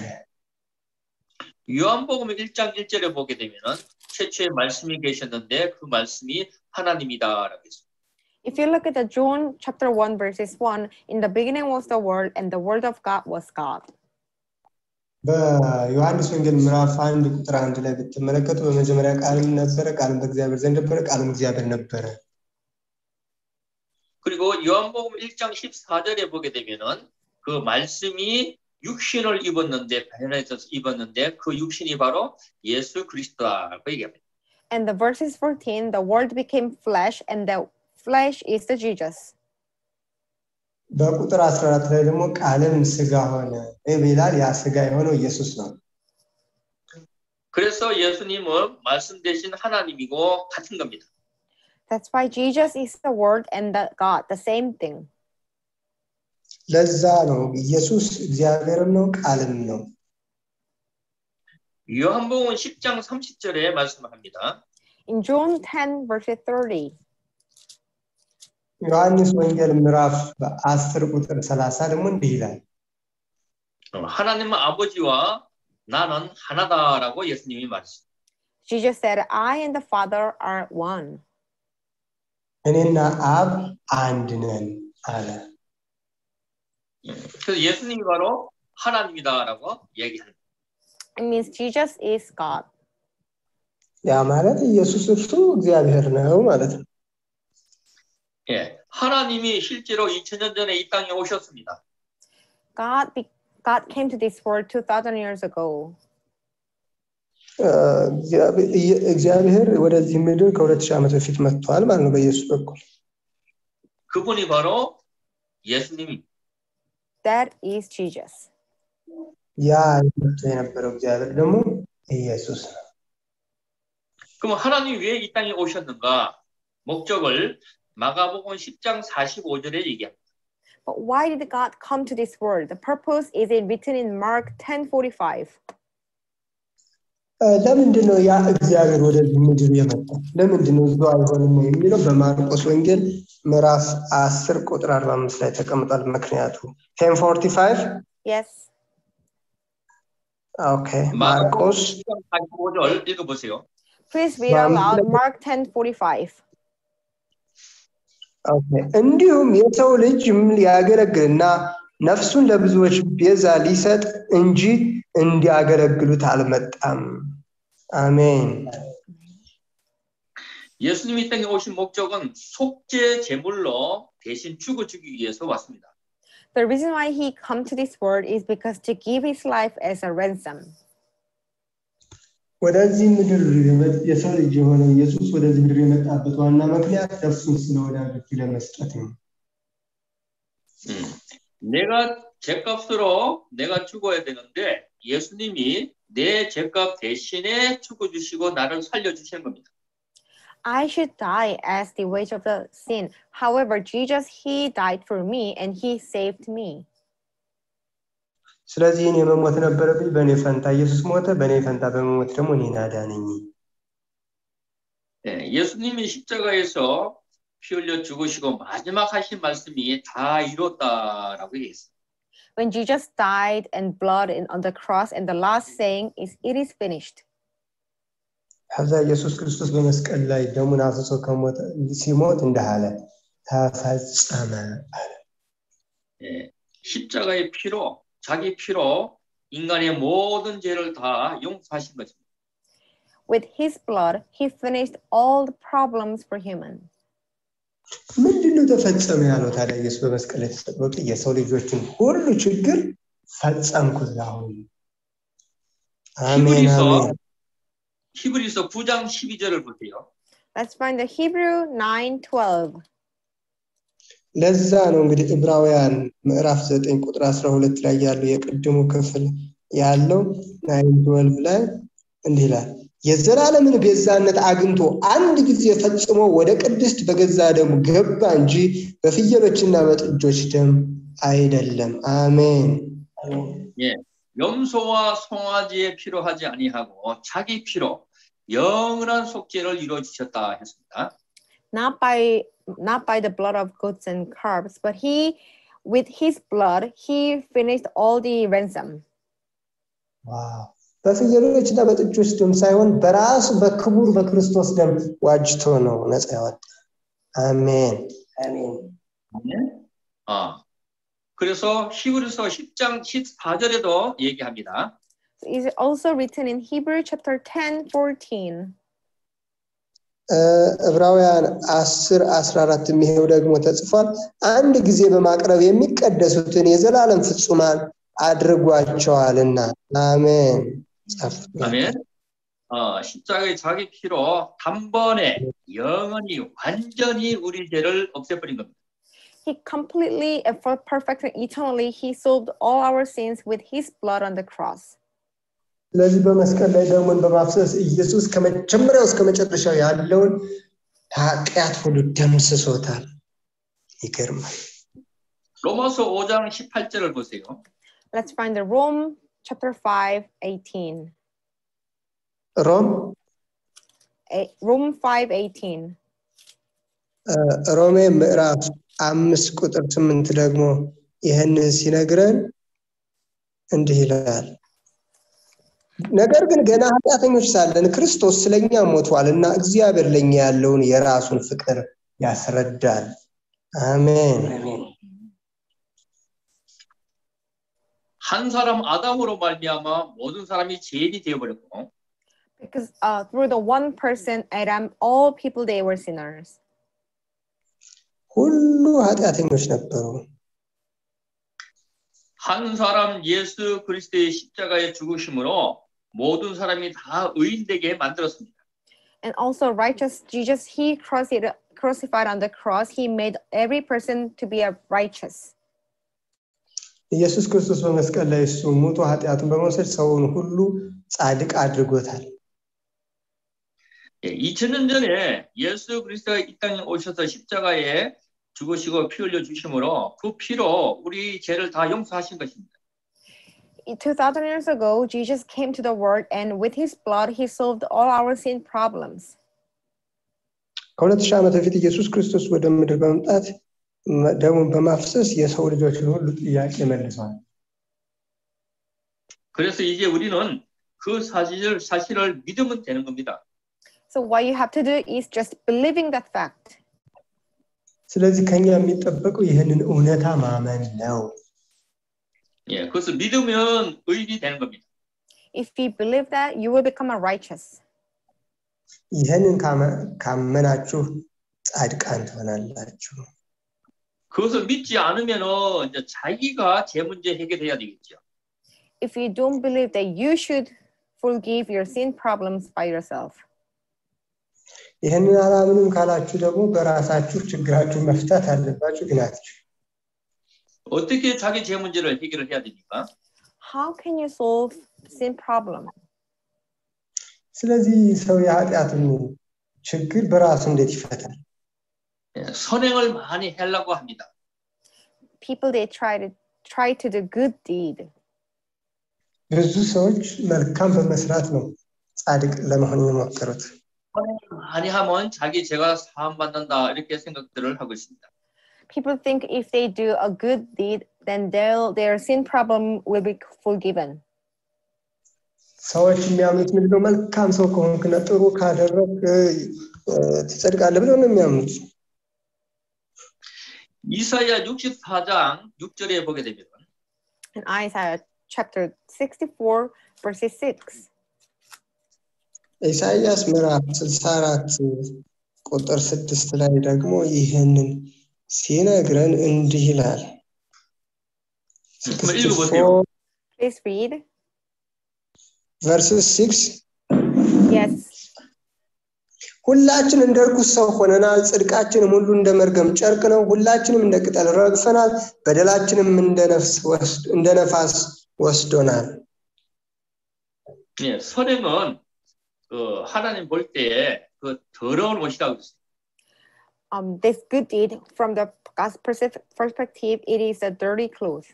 요한복음 일 장 일 절에 보게 되면은 최초의 말씀이 계셨는데 그 말씀이 하나님이다라고 했습니다. If you look at the John chapter one verses one, in the beginning was the word and the word of God was God. በዮሐንስ ወንጌል ምዕራፍ አንድ ቁጥር አንድ ላይ ብትመለከቱ በመጀመሪያ ቃልም ነበረ ቃልም በእግዚአብሔር ዘንድ ነበረ ቃልም እግዚአብሔር ነበረ። 그리고 요한복음 일 장 십사 절에 보게 되면은 그 말씀이 육신을 입었는데 발현해서 입었는데 그 육신이 바로 예수 그리스도라고 얘기합니다. And the verses fourteen, the word became flesh and the flesh is the Jesus. በቁጥር አስራ አራት ላይ ደግሞ ቃልም ሥጋ ሆነ ይላል። ያ ሥጋ የሆነው ኢየሱስ ነው። 그래서 예수님은 말씀 대신 하나님이고 같은 겁니다. That's why Jesus is the word and the God, the same thing. ለዛ ነው ኢየሱስ እግዚአብሔርም ነው ቃልም ነው። 요한복음 십 장 삼십 절에 말씀합니다. In John ten verse thirty. ዮሐንስ ወንጌል ምዕራፍ አስር ቁጥር ሰላሳ ደግሞ እንዲህ ይላል። 하나님 아버지와 나는 하나다라고 예수님이 말했습니다. Jesus said, I and the Father are one. እኔና አብ አንድ ነን አለ። 그래서 예수님이 바로 하나님이다라고 얘기합니다. It means Jesus is God. ያ ማለት ኢየሱስ እርሱ እግዚአብሔር ነው ማለት ነው። 예, 하나님이 실제로 이천 년 전에 이 땅에 오셨습니다. God, be, God came to this world two thousand years ago. እግዚአብሔር ወደዚህ ምድር ከሁለት ሺህ ዓመት በፊት መጥቷል ማለት ነው በኢየሱስ በኩል። 그분이 바로 예수님입니다. That is Jesus. ያ የነበረው እግዚአብሔር ደግሞ ኢየሱስ ነው። 그럼 하나님이 왜 이 땅에 오셨는가? 목적을 마가복음 십 장 사십오 절에 얘기합니다. But why did God come to this world? The purpose is written in Mark ten forty-five. ለምንድን ነው ያ እግዚአብሔር ወደዚህ ምድር የመጣው? ለምንድን ነው እዛው አይሆንም የሚለው በማርቆስ ወንጌል ምዕራፍ አስር ቁጥር አርባ አምስት ላይ ተቀምጧል። ምክንያቱ ten forty-five Yes. Okay. ማርቆስ 사십오 절 읽어보세요. Please read out loud Mark ten forty-five. Okay. እንዲሁም የሰው ልጅም ሊያገለግልና ነፍሱን ለብዙዎች ቤዛ ሊሰጥ እንጂ እንዲያገለግሉት አልመጣም። 아멘. 예수님이 이 땅에 오신 목적은 속죄 제물로 대신 죽어주기 위해서 왔습니다. The reason why he come to this world is because to give his life as a ransom. ወደዚህ ምድር የሰው ልጅ የሆነው ኢየሱስ ወደዚህ ምድር የመጣበት ዋና ምክንያት ነፍሱን ስለ ወዳጆቹ ለመስጠት ነው። 음, 내가 죄값으로 내가 죽어야 되는데 예수님이 내 죄값 대신에 죽어주시고 나를 살려주시는 겁니다. I should die as the wage of the sin. However, Jesus, he died for me and he saved me. ስለዚህ እኔ መሞት ነበረብኝ በእኔ ፈንታ ኢየሱስ ሞተ በእኔ ፈንታ በመሞት ደግሞ እኔን አዳነኝ። 네, 예수님이 십자가에서 피 흘려 죽으시고 마지막 하신 말씀이 다 이뤘다라고 얘기했어요. When Jesus died and blood in, on the cross, and the last saying is, "It is finished." ከዛ ኢየሱስ ክርስቶስ በመስቀል ላይ ደሙን አፍስሶ ከሞተ ሲሞት እንዳለ ተፈጸመ አለ። 네, 십자가의 피로 자기 피로 인간의 모든 죄를 다 용서하신 것입니다. With his blood, he finished all the problems for human. ምንድነው ተፈጸመ ያለው ታዲያ ኢየሱስ በመስቀል ላይ ተሰቅሎ የሰው ልጆችን ሁሉ ችግር ፈጸምኩት አሁን። አሜን አሜን። 히브리서 구 장 십이 절을 보세요. Let's find the Hebrew nine twelve. ለዛ ነው እንግዲህ ዕብራውያን ምዕራፍ ዘጠኝ ቁጥር አስራ ሁለት ላይ ያለው የቅድሙ ክፍል ያለው nine twelve ላይ እንዲህ ይላል የዘላለምን ቤዛነት አግኝቶ አንድ ጊዜ ፈጽሞ ወደ ቅድስት በገዛ ደሙ ገባ እንጂ በፍየሎችና በጥጆች ደም አይደለም። አሜን። 예. 염소와 송아지의 피로 하지 아니하고 자기 피로 영원한 속죄를 이루어 주셨다 했습니다. Not by not by the blood of goats and calves, but he with his blood he finished all the ransom. ዋው! በፍየሎችና በጥጆች ደም ሳይሆን በራሱ በክቡር በክርስቶስ ደም ዋጅቶ ነው ነፃ ያወጣ። አሜን አሜን 아멘. 아. 그래서 히브리서 십 장 십사 절에도 얘기합니다. It is also written in Hebrew chapter ten fourteen. ዕብራውያን አስር አስራ አራት የሚሄው ደግሞ ተጽፏል አንድ ጊዜ በማቅረብ የሚቀደሱትን የዘላለም ፍጹማን አድርጓቸዋልና። አሜን 아멘. 어, 십자가의 자기 피로 단번에 영원히 완전히 우리 죄를 없애버린 겁니다. He completely and for perfect and eternally he solved all our sins with his blood on the cross. ስለዚህ በመስቀል ላይ ደሙን በማፍሰስ ኢየሱስ ከመጀመሪያው እስከ መጨረሻው ያለውን ኃጢአት ሁሉ ደምስሶታል። ይገርማል። 로마서 오 장 십팔 절을 보세요. Let's find the Rome chapter five eighteen. ሮም Rome five eighteen. ሮሜ ምዕራፍ አምስት ቁጥር ስምንት ደግሞ ይሄንን ሲነግረን እንዲህ ይላል ነገር ግን ገና ኃጢአተኞች ሳለን ክርስቶስ ስለኛ ሞቷልና እግዚአብሔር ለኛ ያለውን የራሱን ፍቅር ያስረዳል። አሜን አሜን። 한 사람 아담으로 말미암아 모든 사람이 죄인이 되어 버렸고 Because uh, through the one person Adam all people they were sinners. ሁሉ ኃጢአተኞች ነበሩ። 한 사람 예수 그리스도의 십자가의 죽으심으로 모든 사람이 다 의인되게 만들었습니다. And also righteous Jesus he crucified on the cross he made every person to be a righteous. ኢየሱስ ክርስቶስ በመስቀል ላይ እሱ ሞቶ ኃጢአቱን በመውሰድ ሰውን ሁሉ ጻድቅ አድርጎታል። 예, 이천 년 전에 예수 그리스도가 이 땅에 오셔서 십자가에 죽으시고 피 흘려 주심으로 그 피로 우리 죄를 다 용서하신 것입니다. two thousand years ago Jesus came to the world and with his blood he solved all our sin problems. ከሁለት ሺህ ዓመት በፊት ኢየሱስ ክርስቶስ ወደ ምድር በመምጣት ደሙን በማፍሰስ የሰው ልጆችን ሁሉ ጥያቄ መልሷል። 그래서 이제 우리는 그 사실을 사실을 믿으면 되는 겁니다. So what you have to do is just believing that fact. ስለዚህ ከኛ የሚጠበቀው ይሄንን እውነታ ማመን ነው። 예, 그것을 믿으면 의인이 되는 겁니다. If you believe that, you will become a righteous. ይህንን ካመ- ካመናችሁ ጻድቃን ትሆናላችሁ። 그것을 믿지 않으면은 이제 자기가 제 문제 해결해야 되겠죠. If you don't believe that, you should forgive your sin problems by yourself. ይህንን አላምንም ካላችሁ ደግሞ በራሳችሁ ችግራችሁ መፍታት አለባችሁ ግን አትችሉ። 어떻게 자기 제 문제를 해결을 해야 됩니까? How can you solve sin problem? ስለዚህ ሰው የኃጢአቱን ችግር በራሱ እንዴት ይፈታል? 예, 선행을 많이 하려고 합니다. People, they try to try to do good deed. ብዙ ሰዎች መልካም በመስራት ነው ጻድቅ ለመሆን የሞከሩት። 선행을 많이 하면 자기 죄가 사함 받는다 이렇게 생각들을 하고 있습니다. People think if they do a good deed, then they'll, their sin problem will be forgiven. ሰዎች የሚያምኑት ምንድነው? መልካም ሰው ከሆንክና ጥሩ ካደረግ ትጸድቃለህ ብለው ነው የሚያምኑት። 이사야 육십사 장 육 절에 보게 되면 In Isaiah chapter sixty-four, verse six. ኢሳይያስ ምዕራፍ ስልሳ አራት ቁጥር ስድስት ላይ ደግሞ ይህንን ሲነግረን እንዲህ ይላል። Please read. verse six. Yes. ሁላችን እንደ ርኩስ ሰው ሆነናል፣ ጽድቃችንም ሁሉ እንደ መርገም ጨርቅ ነው፣ ሁላችንም እንደ ቅጠል ረግፈናል፣ በደላችንም እንደ ነፍስ ወስዶ እንደ ነፋስ ወስዶናል። 예, 선행은 그 하나님 볼 때에 그 더러운 옷이라고 했어요. Um, this good deed, from the God's perspective, it is a dirty cloth.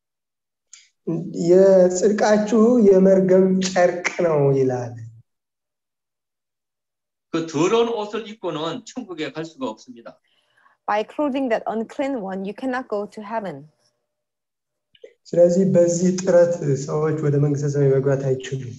የጽድቃችሁ የመርገም ጨርቅ ነው ይላል። 그 더러운 옷을 입고는 천국에 갈 수가 없습니다. By clothing that unclean one, you cannot go to heaven. ስለዚህ በዚህ ጥረት ሰዎች ወደ መንግሥተ ሰማይ መግባት አይችሉም።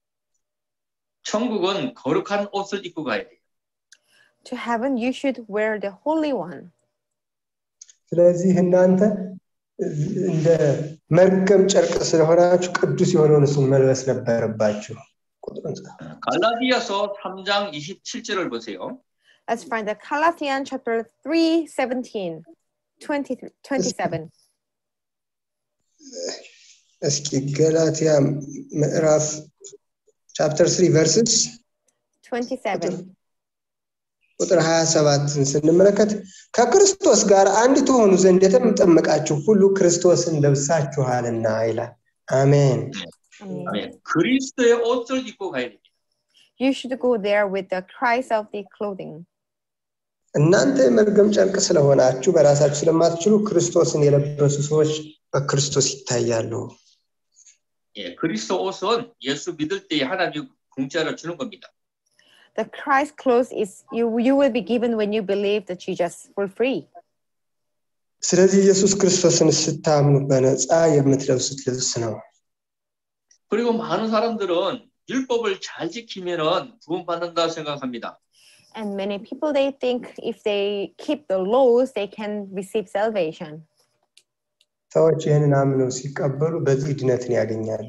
천국은 거룩한 옷을 입고 가야 돼요. To heaven, you should wear the holy one. ስለዚህ እናንተ እንደ መርገም ጨርቅ ስለሆናችሁ ቅዱስ የሆነውን እሱን መልበስ ነበረባችሁ። 갈라디아서 삼 장 이십칠 절을 보세요. Let's find the Galatians chapter three, seventeen, twenty, twenty-seven. እስኪ ገላትያ ምዕራፍ chapter three verses twenty-seven. ቁጥር ሃያ ሰባትን ስንመለከት ከክርስቶስ ጋር አንድ ትሆኑ ዘንድ የተጠመቃችሁ ሁሉ ክርስቶስን ለብሳችኋልና ይላል። አሜን። 아멘. 그리스도의 옷을 입고 가야 됩니다. You should go there with the Christ of the clothing. እናንተ መርገም ጨርቅ ስለሆናችሁ በራሳችሁ ስለማትችሉ ክርስቶስን የለበሱ ሰዎች በክርስቶስ ይታያሉ። 예, 그리스도 옷은 예수 믿을 때 하나님이 공짜로 주는 겁니다. The Christ clothes is you you will be given when you believe that Jesus for free. ስለዚህ ኢየሱስ ክርስቶስን ስታምኑ በነፃ የምትለብሱት ልብስ ነው። 그리고 많은 사람들은 율법을 잘 지키면은 구원받는다 생각합니다. And many people, they think if they keep the laws, they can receive salvation. ሰዎች ይህንን አምነው ሲቀበሉ በዚህ ድነትን ያገኛሉ።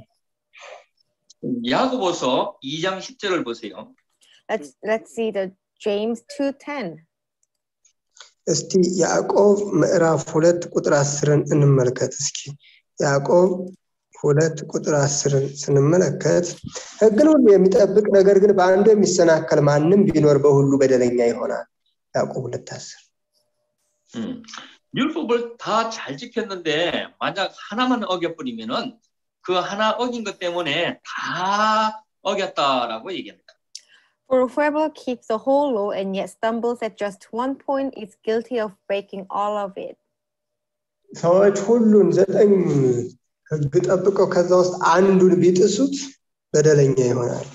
야고보서 이 장 십 절을 보세요. Let's let's see the James two ten. እስቲ ያዕቆብ ምዕራፍ ሁለት ቁጥር አስርን እንመልከት። እስኪ ያዕቆብ ሁለት ቁጥር አስርን ስንመለከት ሕግን ሁሉ የሚጠብቅ ነገር ግን በአንዱ የሚሰናከል ማንም ቢኖር በሁሉ በደለኛ ይሆናል። ያዕቆብ ሁለት አስር 음, 율법을 다 잘 지켰는데 만약 하나만 어겨버리면은 그 하나 어긴 것 때문에 다 어겼다라고 얘기합니다. For whoever keeps the whole law and yet stumbles at just one point is guilty of breaking all of it. ሰዎች ሁሉን ዘጠኝ ሕግ ጠብቀው ከዛ ውስጥ አንዱን ቢጥሱት በደለኛ ይሆናል።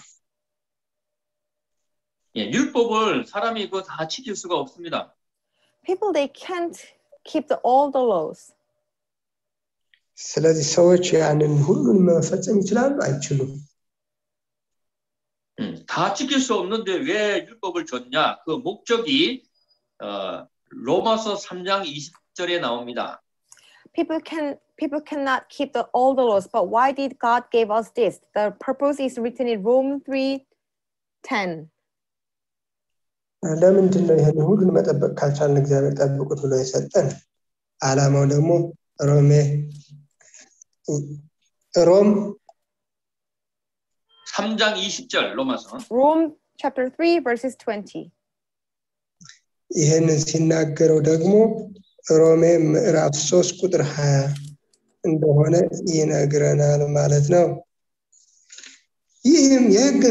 예, 율법을 사람이 그거 다 지킬 수가 없습니다. People, they can't keep the, all the laws. ስለዚህ ሰዎች ያንን ሁሉን መፈጸም ይችላሉ አይችሉም? 음, 다 지킬 수 없는데 왜 율법을 줬냐? 그 목적이 어, 로마서 삼 장 이십 절에 나옵니다. people can people cannot keep the all the laws, but why did God give us this? The purpose is written in Rome three ten. ለምንድን ነው ይሄን ሁሉን መጠበቅ ካልቻልን እግዚአብሔር ጠብቁት ብሎ የሰጠን? ዓላማው ደግሞ ሮሜ ሮም 삼 장 이십 절 로마서. Rome chapter three verses twenty. ይሄንን ሲናገረው ደግሞ ሮሜ ምዕራፍ ሶስት ቁጥር ሀያ እንደሆነ ይነግረናል ማለት ነው። ይህም የሕግ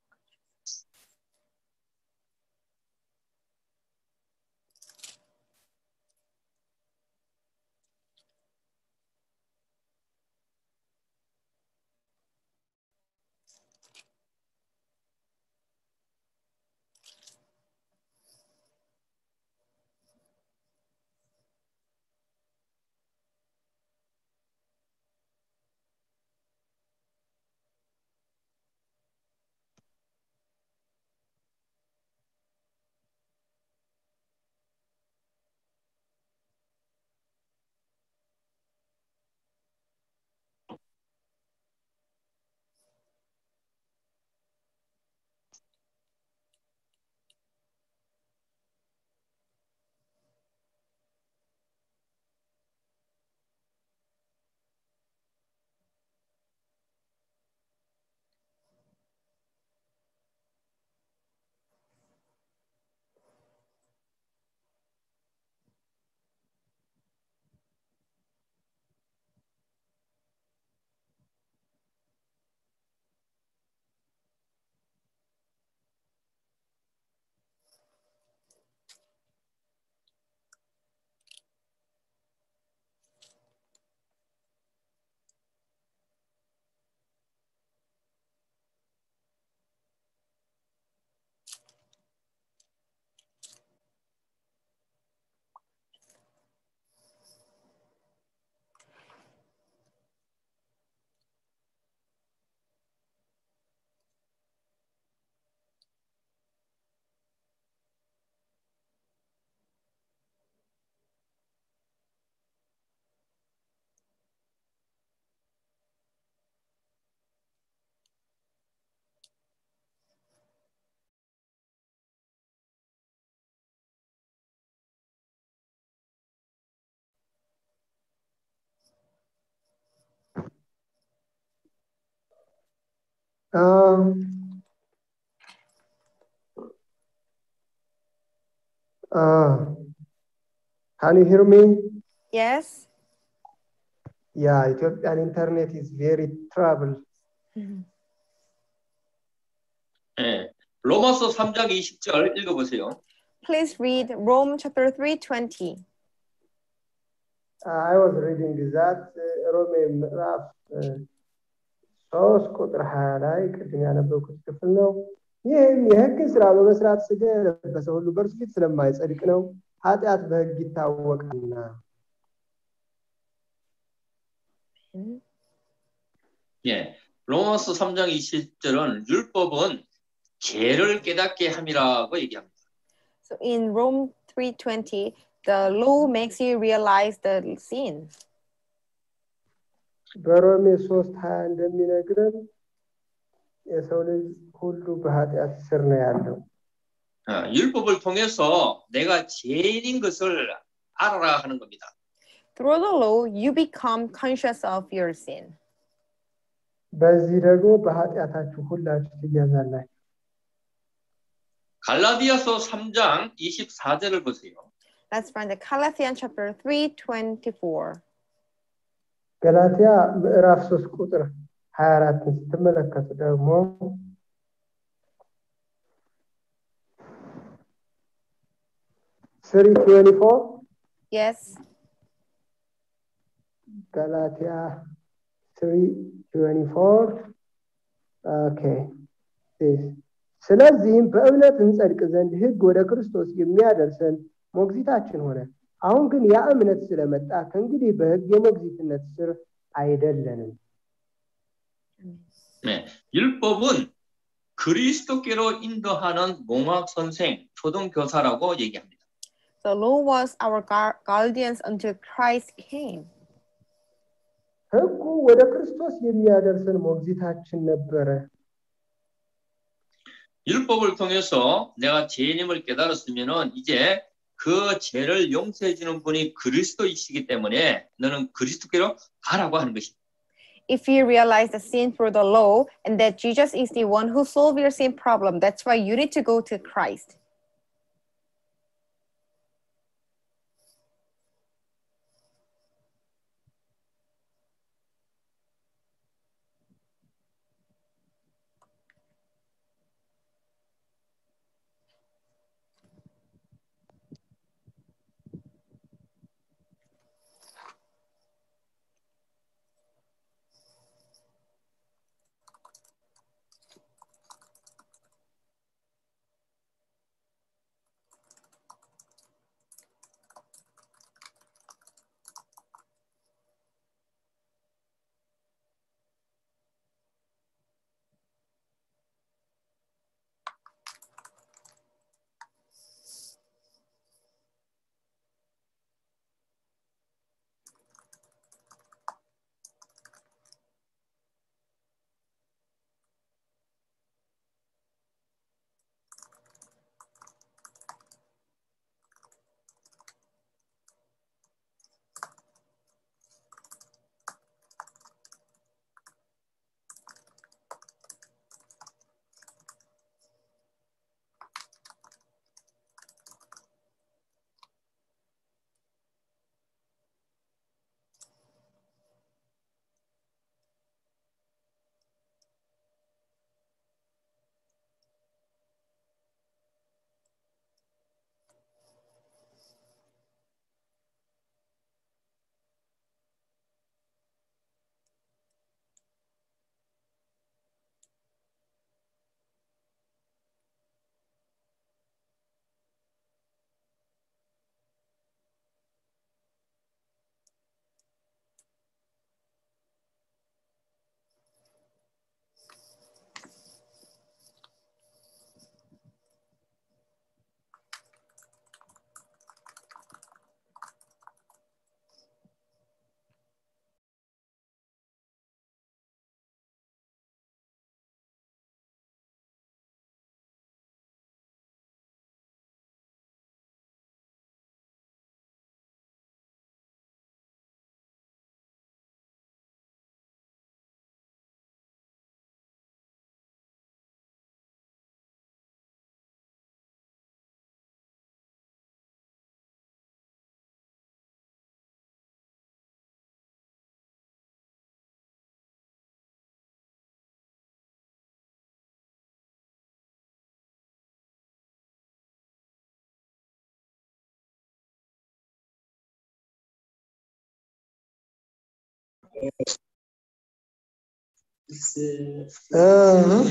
Um, uh, can you hear me? Yes. Yeah, Ethiopian internet is very trouble. 네, 로마서 삼 장 이십 절 읽어보세요. Please read Rome chapter three twenty. Uh, I was reading that uh, ሮሜ ምዕራፍ ሶስት ቁጥር ሀያ ላይ ቅድም ያነበብኩት ክፍል ነው። ይህም የሕግን ስራ በመስራት ሥጋ የለበሰ ሁሉ በእርሱ ፊት ስለማይጸድቅ ነው፣ ኃጢአት በሕግ ይታወቃልና። 예, 로마서 삼 장 이십 절은 율법은 죄를 깨닫게 함이라고 얘기합니다. So in Rome three twenty, the law makes you realize the sin. በሮሜ ሶስት ሀያ እንደሚነግረን የሰው ልጅ ሁሉ በኃጢአት ስር ነው ያለው። 어, 율법을 통해서 내가 죄인인 것을 알아라 하는 겁니다. Through the law, you become conscious of your sin. በዚህ ደግሞ በኃጢአታችሁ ሁላችሁ ትያዛላችሁ። 갈라디아서 삼 장 이십사 절을 보세요. That's from the Galatians chapter three twenty-four. ገላትያ ምዕራፍ ሶስት ቁጥር ሀያ አራትን ስትመለከቱ ደግሞ three twenty-four. Yes. ገላትያ three twenty-four. Okay. This. ስለዚህም በእምነት እንጸድቅ ዘንድ ሕግ ወደ ክርስቶስ የሚያደርሰን ሞግዚታችን ሆነ። አሁን ግን ያ እምነት ስለመጣ ከእንግዲህ በሕግ የሞግዚትነት ስር አይደለንም። 네, 율법은 그리스도께로 인도하는 몽학 선생, 초등 교사라고 얘기합니다. The law was our guardians until Christ came. ሕጉ ወደ ክርስቶስ የሚያደርሰን ሞግዚታችን ነበረ። 율법을 통해서 내가 죄인임을 깨달았으면은 이제 그 죄를 용서해 주는 분이 그리스도이시기 때문에 너는 그리스도께로 가라고 하는 것입니다. If you realize the sin through the law and that Jesus is the one who solved your sin problem, that's why you need to go to Christ. Uh-huh.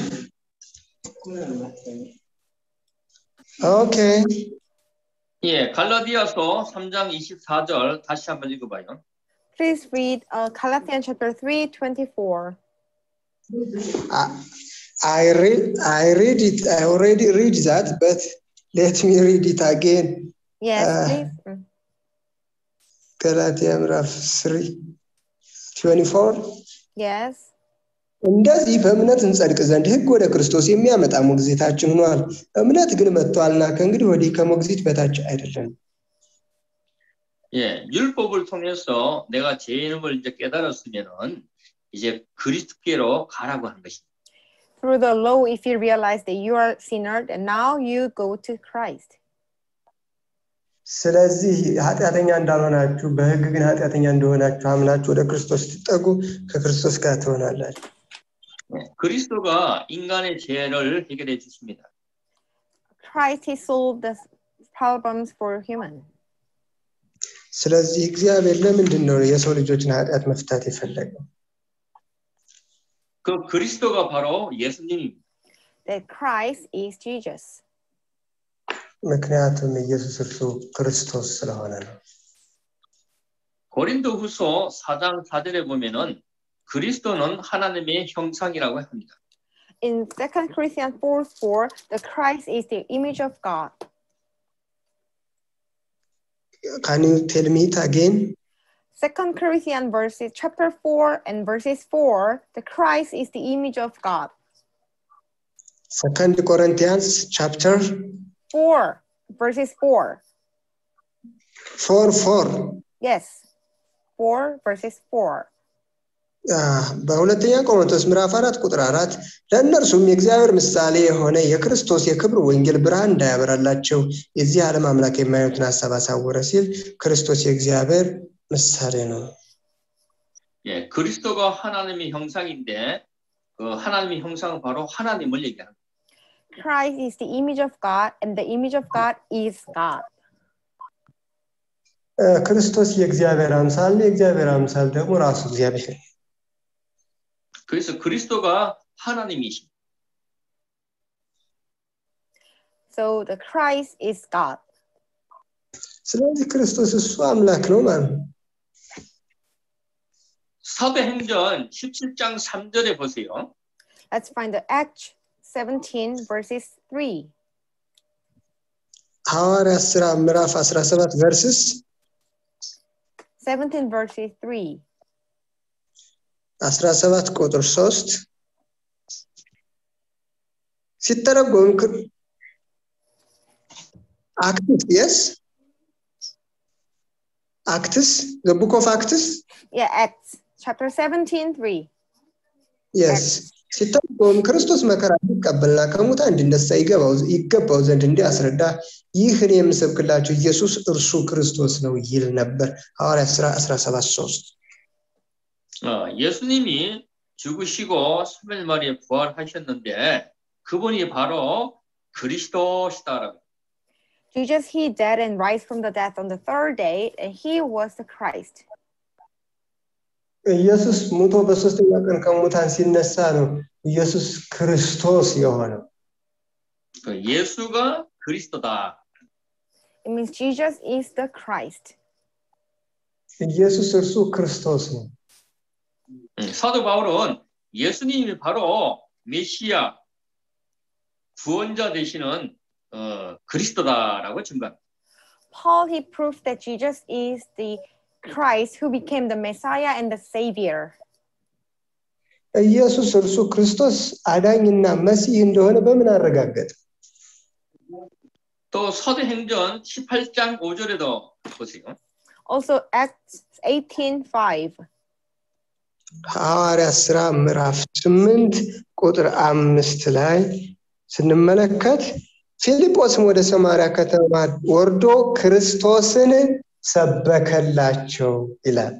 Okay. 예, 갈라디아서 삼 장 이십사 절 다시 한번 읽어봐요. Please read uh, Galatians chapter three, twenty-four. I, I read I read it. I already read that, but let me read it again. Yes, Uh, please. Mm. ገላትያ ምዕራፍ three twenty-four Yes. እንደዚህ በእምነት እንጸድቅ ዘንድ ሕግ ወደ ክርስቶስ የሚያመጣ ሞግዚታችን ሆኗል። እምነት ግን መጥቷልና ከእንግዲህ ወዲህ ከሞግዚት በታች አይደለም። 예, 율법을 통해서 내가 죄인임을 이제 깨달았으면은 이제 그리스도께로 가라고 하는 것입니다. Through the law, if you realize that you are a sinner, and now you go to Christ. ስለዚህ ኃጢአተኛ እንዳልሆናችሁ በሕግ ግን ኃጢአተኛ እንደሆናችሁ አምናችሁ ወደ ክርስቶስ ትጠጉ ከክርስቶስ ጋር ትሆናላችሁ። 그리스도가 인간의 죄를 해결해 주십니다. Christ he solved the problems for human. ስለዚህ እግዚአብሔር ለምንድን ነው የሰው ልጆችን ኃጢአት መፍታት የፈለገው? 그 그리스도가 바로 예수님입니다. That Christ is Jesus. ምክንያቱም ኢየሱስ እርሱ ክርስቶስ ስለሆነ ነው። 고린도후서 사 장 사 절에 보면은 그리스도는 하나님의 형상이라고 합니다. In Second Corinthians four four, the Christ is the image of God. Can you tell me it again? Second Corinthians verses chapter four and verses four, the Christ is the image of God. Second Corinthians chapter four verses four. four four. Yes. four verses four. በሁለተኛ ቆሮንቶስ ምዕራፍ አራት ቁጥር አራት ለእነርሱም የእግዚአብሔር ምሳሌ የሆነ የክርስቶስ የክብር ወንጌል ብርሃን እንዳያበራላቸው የዚህ ዓለም አምላክ የማያዩትን ሐሳብ አሳወረ ሲል ክርስቶስ የእግዚአብሔር ምሳሌ ነው። 예, 그리스도가 하나님의 형상인데 그 하나님의 형상은 바로 하나님을 얘기하는 거예요. Christ is the image of God and the image of God is God. ክርስቶስ የእግዚአብሔር አምሳል ነው። የእግዚአብሔር አምሳል ደግሞ ራሱ እግዚአብሔር። 그래서 그리스도가 하나님이십니다. So the Christ is God. ስለዚህ ክርስቶስ እሱ አምላክ ነው ማለት ነው። 사도행전 십칠 장 삼 절에 보세요. Let's find the Acts seventeen verses three. ሐዋርያት ሥራ ምዕራፍ አስራ ሰባት verses seventeen verses three. አስራ ሰባት ቁጥር ሶስት ሲተረጎም Acts, yes? Acts, the book of Acts? Yeah, Acts chapter seventeen three. Yes. ሲተረጎም ክርስቶስ መከራ ሊቀበልና ከሙታን እንዲነሳ ይገባው ይገባው ዘንድ እንዲያስረዳ ይህን የምሰብክላችሁ ኢየሱስ እርሱ ክርስቶስ ነው ይል ነበር። ሐዋርያት ሥራ አስራ ሰባት ሶስት 어, 예수님이 죽으시고 삼 일 만에 부활하셨는데 그분이 바로 그리스도시다라고. Jesus, he died and rise from the death on the third day, and he was the Christ. ኢየሱስ ሞቶ በሶስተኛ ቀን ከሙታን ሲነሳ ነው ኢየሱስ ክርስቶስ የሆነው። 예수가 그리스도다. It means Jesus is the Christ. ኢየሱስ እርሱ ክርስቶስ ነው። 사도 바울은 예수님이 바로 메시아 구원자 되시는 어, 그리스도다라고 증거합니다. Paul, he proved that Jesus is the Christ who became the Messiah and the Savior. ኢየሱስ እርሱ ክርስቶስ አዳኝና መሲህ እንደሆነ በምን አረጋገጠ? 또 사도행전 십팔 장 오 절에도 보세요. Also Acts eighteen five. ሐዋርያት ሥራ ምዕራፍ ስምንት ቁጥር አምስት ላይ ስንመለከት ፊልጶስም ወደ ሰማርያ ከተማ ወርዶ ክርስቶስን ሰበከላቸው ይላል።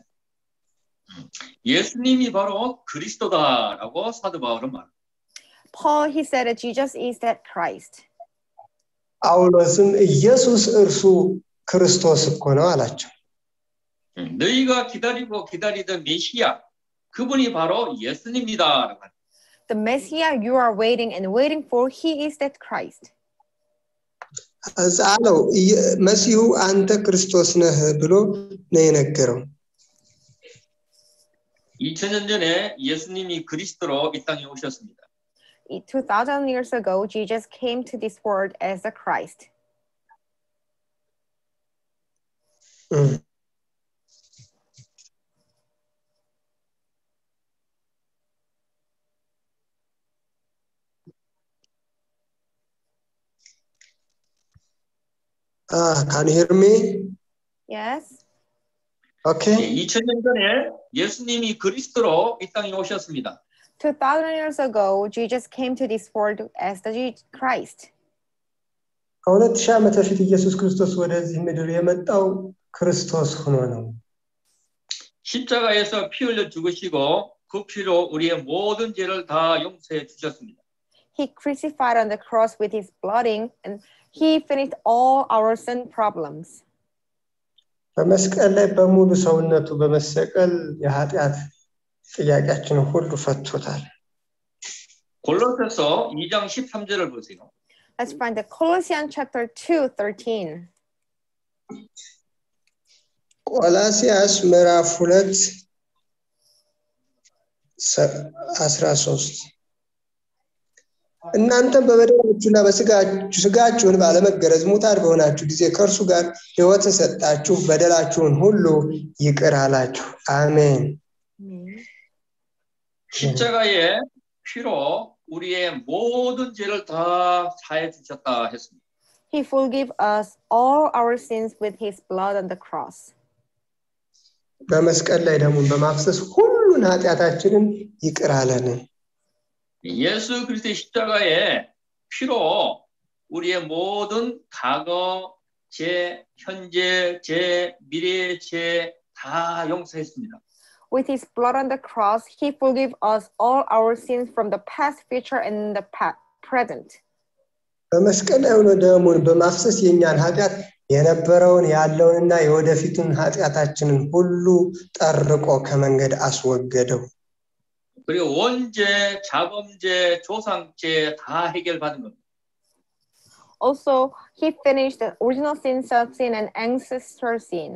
예수님이 바로 그리스도다라고 사도 바울은 말합니다. Paul, he said that Jesus is that Christ. ጳውሎስም ኢየሱስ እርሱ ክርስቶስ እኮ ነው አላቸው። 너희가 기다리고 기다리던 메시아 그분이 바로 예수님이다라고 합니다. The Messiah you are waiting and waiting for, he is that Christ. አዛለው መሲሁ አንተ ክርስቶስ ነህ ብሎ ነው የነገረው። 이천 년 전에 예수님이 그리스도로 이 땅에 오셨습니다. two thousand years ago, Jesus came to this world as the Christ. 음. Ah, can you hear me? Yes. Okay. 이천 년 전에 예수님이 그리스도로 이 땅에 오셨습니다. two thousand years ago, Jesus came to this world as the Christ. ከሁለት ሺህ ዓመት በፊት ኢየሱስ ክርስቶስ ወደዚህ ምድር የመጣው ክርስቶስ ሆኖ ነው። 십자가에서 피 흘려 죽으시고 그 피로 우리의 모든 죄를 다 용서해 주셨습니다. He crucified on the cross with his blooding and he finished all our sin problems. በመስቀል ላይ በሙሉ ሰውነቱ በመሰቀል የኃጢአት ጥያቄያችንን ሁሉ ፈቶታል። 골로새서 이 장 십삼 절을 보세요. Let's find the Colossians chapter two thirteen. ቆላስይስ ምዕራፍ ሁለት አስራ ሶስት እናንተም በበደላችሁና በስጋችሁ ስጋችሁን ባለመገረዝ ሙታን በሆናችሁ ጊዜ ከእርሱ ጋር ሕይወትን ሰጣችሁ በደላችሁን ሁሉ ይቅር አላችሁ አሜን 십자가의 피로 우리의 모든 죄를 다 사해 주셨다 했습니다. He forgave us all our sins with his blood on the cross. በመስቀል ላይ ደሙን በማፍሰስ ሁሉን ኃጢአታችንን ይቅር አለን 예수 그리스도의 십자가의 피로 우리의 모든 과거 죄, 현재 죄, 미래 죄 다 용서했습니다. With his blood on the cross, he forgave us all our sins from the past, future, and the past, present. በመስቀል ላይ ሆኖ ደሙን በማፍሰስ የኛን ኃጢአት የነበረውን ያለውንና የወደፊቱን ኃጢአታችንን ሁሉ ጠርቆ ከመንገድ አስወገደው 그리고 원죄, 자범죄, 조상죄 다 해결받은 겁니다. Also, he finished the original sins of sin and ancestor sin.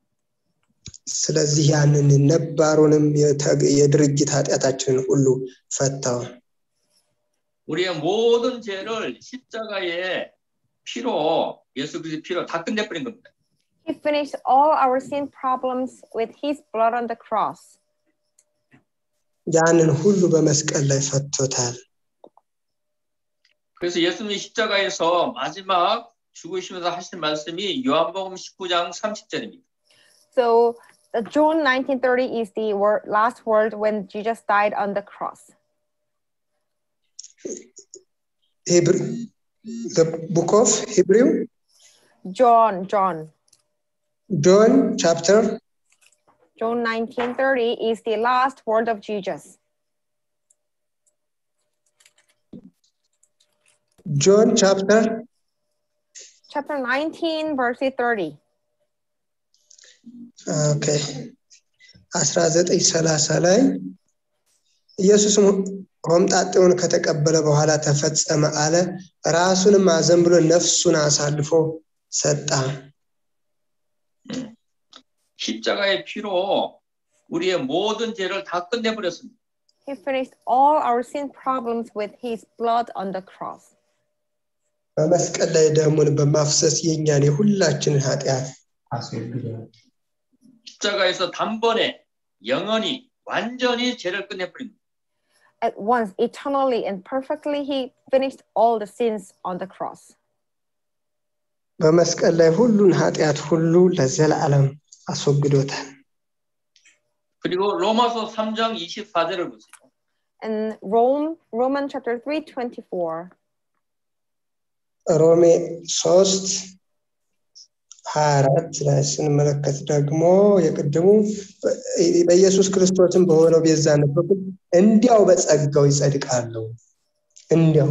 ስለዚህ ያንን ነባሩንም የድርጊት ኃጢአታችንን ሁሉ ፈታው 우리의 모든 죄를 십자가의 피로 예수 그리스도의 피로 다 끝내버린 겁니다. He finished all our sin problems with his blood on the cross. ያንን ሁሉ በመስቀል ላይ ፈቶታል 그래서 예수님이 십자가에서 마지막 죽으시면서 하신 말씀이 요한복음 십구 장 삼십 절입니다. So, the John nineteen thirty is the word, last word when Jesus died on the cross. Hebrew, the book of Hebrew? John, John. John chapter? John nineteen thirty is the last word of Jesus. John chapter? Chapter nineteen, verse thirty. Okay. አስራ ዘጠኝ ሰላሳ ላይ ኢየሱስ ሆምጣጤውን ከተቀበለ በኋላ ተፈጸመ አለ ራሱንም አዘንብሎ ነፍሱን አሳልፎ ሰጣ 십자가의 피로 우리의 모든 죄를 다 끝내버렸습니다. He finished all our sin problems with his blood on the cross. በመስቀል ላይ ደሙን በማፍሰስ የኛን የሁላችንን ኃጢአት አስወግዷል 십자가에서 단번에 영원히 완전히 죄를 끝내버립니다. At once, eternally and perfectly, he finished all the sins on the cross. በመስቀል ላይ ሁሉን ኃጢአት ሁሉ ለዘላለም አስወግዶታል 그리고 로마서 삼 장 이십사 절을 보세요. And Rome, Romans chapter three twenty-four. ሮሜ ሶስት ሀያ አራት ላይ ስንመለከት ደግሞ የቅድሙ በኢየሱስ ክርስቶስም በሆነው ቤዛነት በኩል እንዲያው በጸጋው ይጸድቃሉ እንዲያው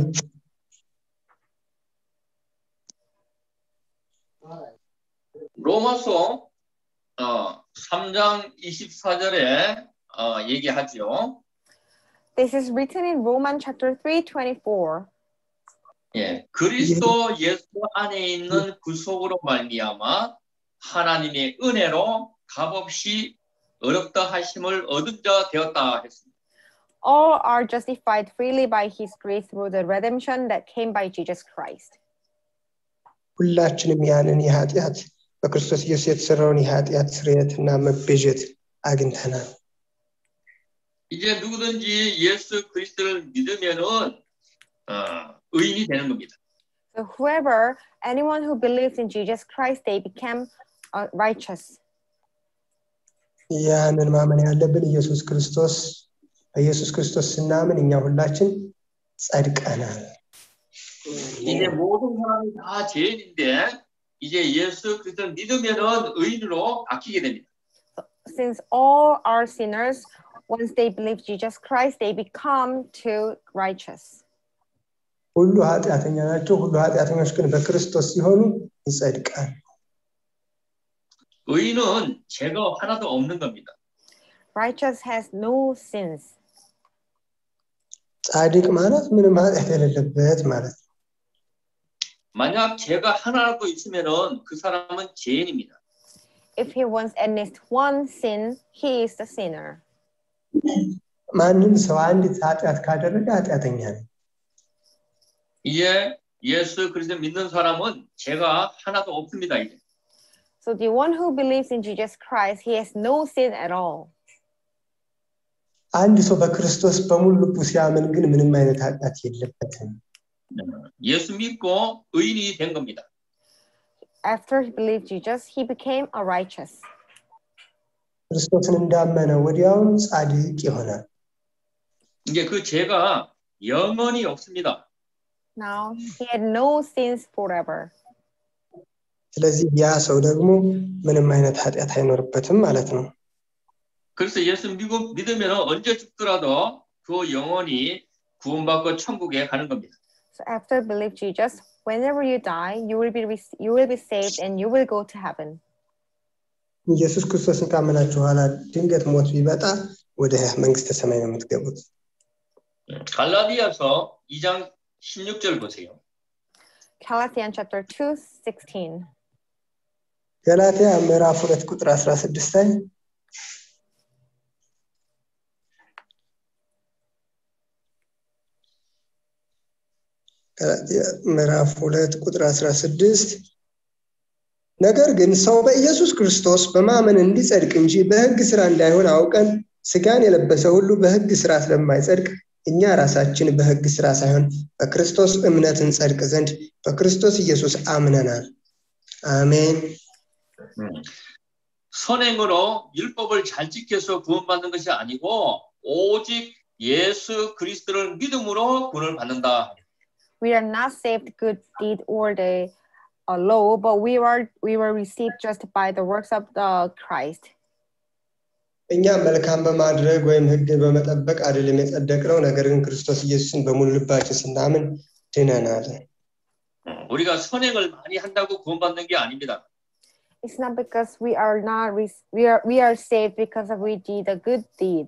로마서 어, 삼 장 이십사 절에 어, 얘기하죠. This is written in Romans chapter three twenty-four. 예, 그리스도 예수 안에 있는 구속으로 말미암아 하나님의 은혜로 값없이 어렵다 하심을 얻은 자 되었다 했습니다. All are justified freely by his grace through the redemption that came by Jesus Christ. ሁላችንም ያንን የኃጢአት በክርስቶስ ኢየሱስ የተሰራውን የኃጢአት ስርየትና መቤዠት አግኝተናል 이제 누구든지 예수 그리스도를 믿으면은 어, 의인이 되는 겁니다. So whoever, anyone who believes in Jesus Christ, they become uh, righteous. ያንን ማመን ያለብን ኢየሱስ ክርስቶስ በኢየሱስ ክርስቶስ ስናምን እኛ ሁላችን ጸድቀናል 이제 모든 사람이 다 죄인인데 이제 예수 그리스도를 믿으면은 의인으로 바뀌게 됩니다. Since all are sinners, once they believe Jesus Christ, they become to righteous. ሁሉ ኃጢአተኛ ናቸው ሁሉ ኃጢአተኞች ግን በክርስቶስ ሲሆኑ ይጸድቃሉ 의인은 죄가 하나도 없는 겁니다. Righteous has no sins. ጻድቅ ማለት ምንም ኃጢአት የሌለበት ማለት ነው 만약 죄가 하나라도 있으면은 그 사람은 죄인입니다. If he wants at least one sin, he is the sinner. ማንም ሰው አንዲት ኃጢአት ካደረገ ኃጢአተኛ ነው 이제 예수 그리스도 믿는 사람은 죄가 하나도 없습니다. 이제. So the one who believes in Jesus Christ, he has no sin at all. አንድ ሰው በክርስቶስ በሙሉ ልቡ ሲያምን ግን ምንም አይነት ኃጢአት የለበትም። 예수 믿고 의인이 된 겁니다. After he believed Jesus, he became a righteous. ክርስቶስን እንዳመነ ወዲያውኑ ጻድቅ ይሆናል። 이제 그 죄가 영원히 없습니다. Now he had no sins forever. ስለዚህ ያ ሰው ደግሞ ምንም አይነት ኃጢአት አይኖርበትም ማለት ነው። 그래서 예수 믿고 믿으면 언제 죽더라도 그 영혼이 구원받고 천국에 가는 겁니다. So after believe Jesus, whenever you die, you will be you will be saved and you will go to heaven. ኢየሱስ ክርስቶስን ካመናችሁ በኋላ ድንገት ሞት ቢመጣ ወደ መንግስተ ሰማይ ነው የምትገቡት። 갈라디아서 이 장 십육 절 보세요. Galatians chapter two sixteen. ገላትያ ምዕራፍ ሁለት ቁጥር አስራ ስድስት ላይ ገላትያ ምዕራፍ ሁለት ቁጥር አስራ ስድስት ነገር ግን ሰው በኢየሱስ ክርስቶስ በማመን እንዲጸድቅ እንጂ በሕግ ሥራ እንዳይሆን አውቀን ሥጋን የለበሰ ሁሉ በሕግ ሥራ ስለማይጸድቅ እኛ ራሳችን በሕግ ሥራ ሳይሆን በክርስቶስ እምነት እንጸድቅ ዘንድ በክርስቶስ ኢየሱስ አምነናል። 아멘. 선행으로 율법을 잘 지켜서 구원받는 것이 아니고 오직 예수 그리스도를 믿음으로 구원을 받는다. We are not saved good deed or the uh, law, but we were we were received just by the works of the Christ. እኛ መልካም በማድረግ ወይም ሕግ በመጠበቅ አይደለም የጸደቅነው ነገር ግን ክርስቶስ ኢየሱስን በሙሉ ልባችን ስናምን ድነናል። 우리가 선행을 많이 한다고 구원받는 게 아닙니다. It's not because we are not we are we are saved because of we did a good deed.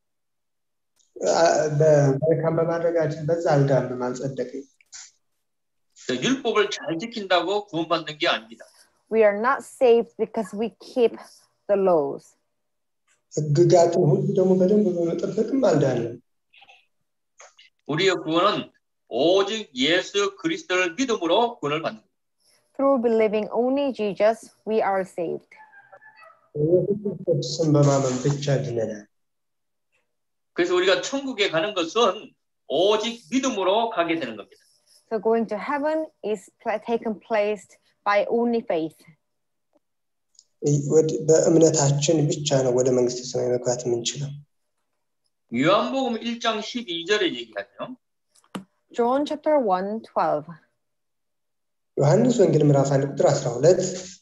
በመልካም በማድረጋችን በዛ አልዳንም አልጸደቅንም። 율법을 잘 지킨다고 구원받는 게 아닙니다. We are not saved because we keep the laws. ሕግጋቱን ሁሉ ደግሞ በደንብ በመጠበቅም አልዳንም። 우리의 구원은 오직 예수 그리스도를 믿음으로 구원을 받는. Through believing only Jesus, we are saved. ክርስቶስን በማመን ብቻ ድነናል። 그래서 우리가 천국에 가는 것은 오직 믿음으로 가게 되는 겁니다. So going to heaven is taken place by only faith. በእምነታችን ብቻ ነው ወደ መንግስተ ሰማይ መግባት የምንችለው። 요한복음 일 장 십이 절에 얘기하죠. John chapter one twelve. ዮሐንስ ወንጌል ምዕራፍ አንድ ቁጥር አስራ ሁለት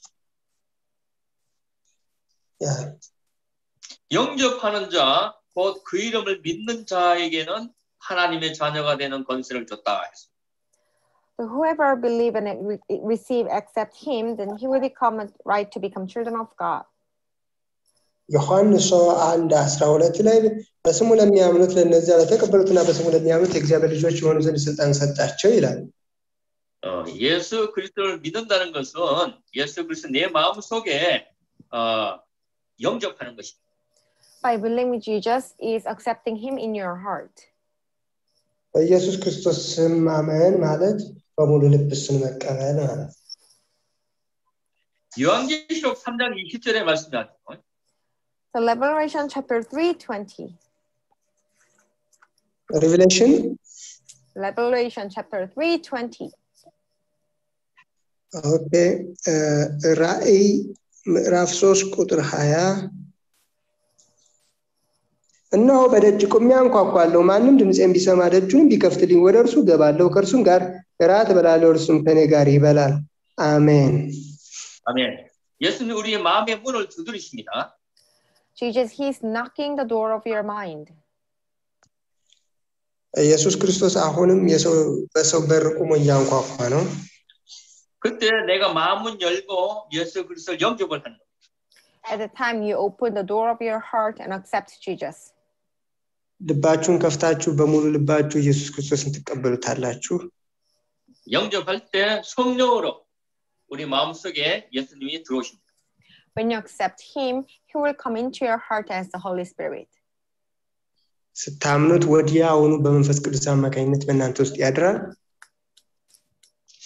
야 영접하는 자 곧 그 이름을 믿는 자에게는 하나님의 자녀가 되는 권세를 줬다 했습니다. So whoever believe and receive accept him, then he will become a right to become children of God. ዮሐንስ አንድ አስራ ሁለት ላይ በስሙ ለሚያምኑት ለነዚያ ለተቀበሉትና በስሙ ለሚያምኑት የእግዚአብሔር ልጆች የሆኑ ዘንድ ስልጣን ሰጣቸው ይላል። 어, 예수 그리스도를 믿는다는 것은 예수 그리스도 내 마음속에 어, 영접하는 것입니다. By believing Jesus is accepting him in your heart. በኢየሱስ ክርስቶስ ስም ማመን ማለት በሙሉ ልብ እሱን መቀበል ማለት። 요한계시록 삼 장 이십 절에 말씀하죠. So Revelation chapter three twenty. Revelation Revelation chapter three twenty. ኦኬ ራእይ ምዕራፍ ሶስት ቁጥር ሀያ እነሆ በደጅ ቆሜ አንኳኳለሁ ማንም ድምፄን ቢሰማ ደጁን ቢከፍትልኝ ወደ እርሱ ገባለሁ ከእርሱም ጋር እራት እበላለሁ እርሱም ከእኔ ጋር ይበላል። አሜን 아멘. 예수님 우리의 마음의 문을 두드리십니다. Jesus, he is knocking the door of your mind. ኢየሱስ ክርስቶስ አሁንም የሰው በሰው በር ቆሞ እያንኳኳ ነው። 그때 내가 마음문 열고 예수 그리스도를 영접을 하는 거예요. At the time you open the door of your heart and accept Jesus. ልባችሁን ከፍታችሁ በሙሉ ልባችሁ ኢየሱስ ክርስቶስን ትቀበሉታላችሁ። 영접할 때 성령으로 우리 마음속에 예수님이 들어오십니다. When you accept him, he will come into your heart as the Holy Spirit. ስታምኑት ወዲያውኑ በመንፈስ ቅዱስ አማካኝነት በእናንተ ውስጥ ያድራል።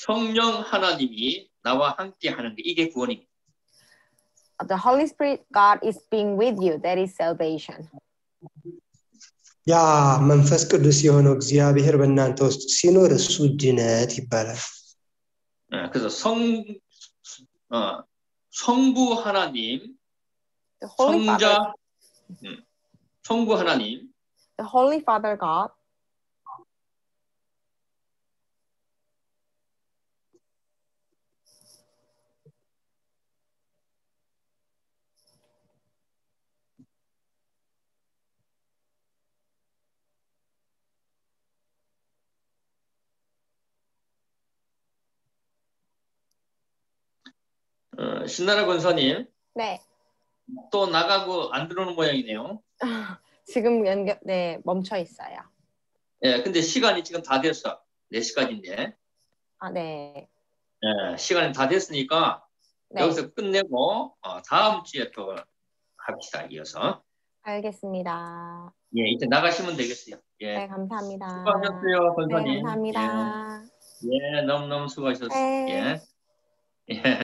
성령 하나님이 나와 함께 하는 게 이게 구원입니다. The Holy Spirit, God is being with you. That is salvation. ያ መንፈስ ቅዱስ የሆነው እግዚአብሔር በእናንተ ውስጥ ሲኖር እሱ ድነት ይባላል። 그래서 성 어, 성부 하나님, The Holy 성자, Father, 음, 성부 하나님, the Holy Father God, 어, 신나라 권사님 네. 또 나가고 안 들어오는 모양이네요. 지금 연결, 네, 멈춰 있어요. 예, 근데 시간이 지금 다 됐어. 네 시까지인데. 아, 네. 예, 시간이 다 됐으니까 네. 여기서 끝내고 어, 다음 주에 또 합시다. 이어서. 알겠습니다. 예, 이제 나가시면 되겠어요. 예. 네, 감사합니다. 수고하셨어요, 권사님. 네, 감사합니다. 예, 예 너무너무 수고하셨어요. 네. 예. 예.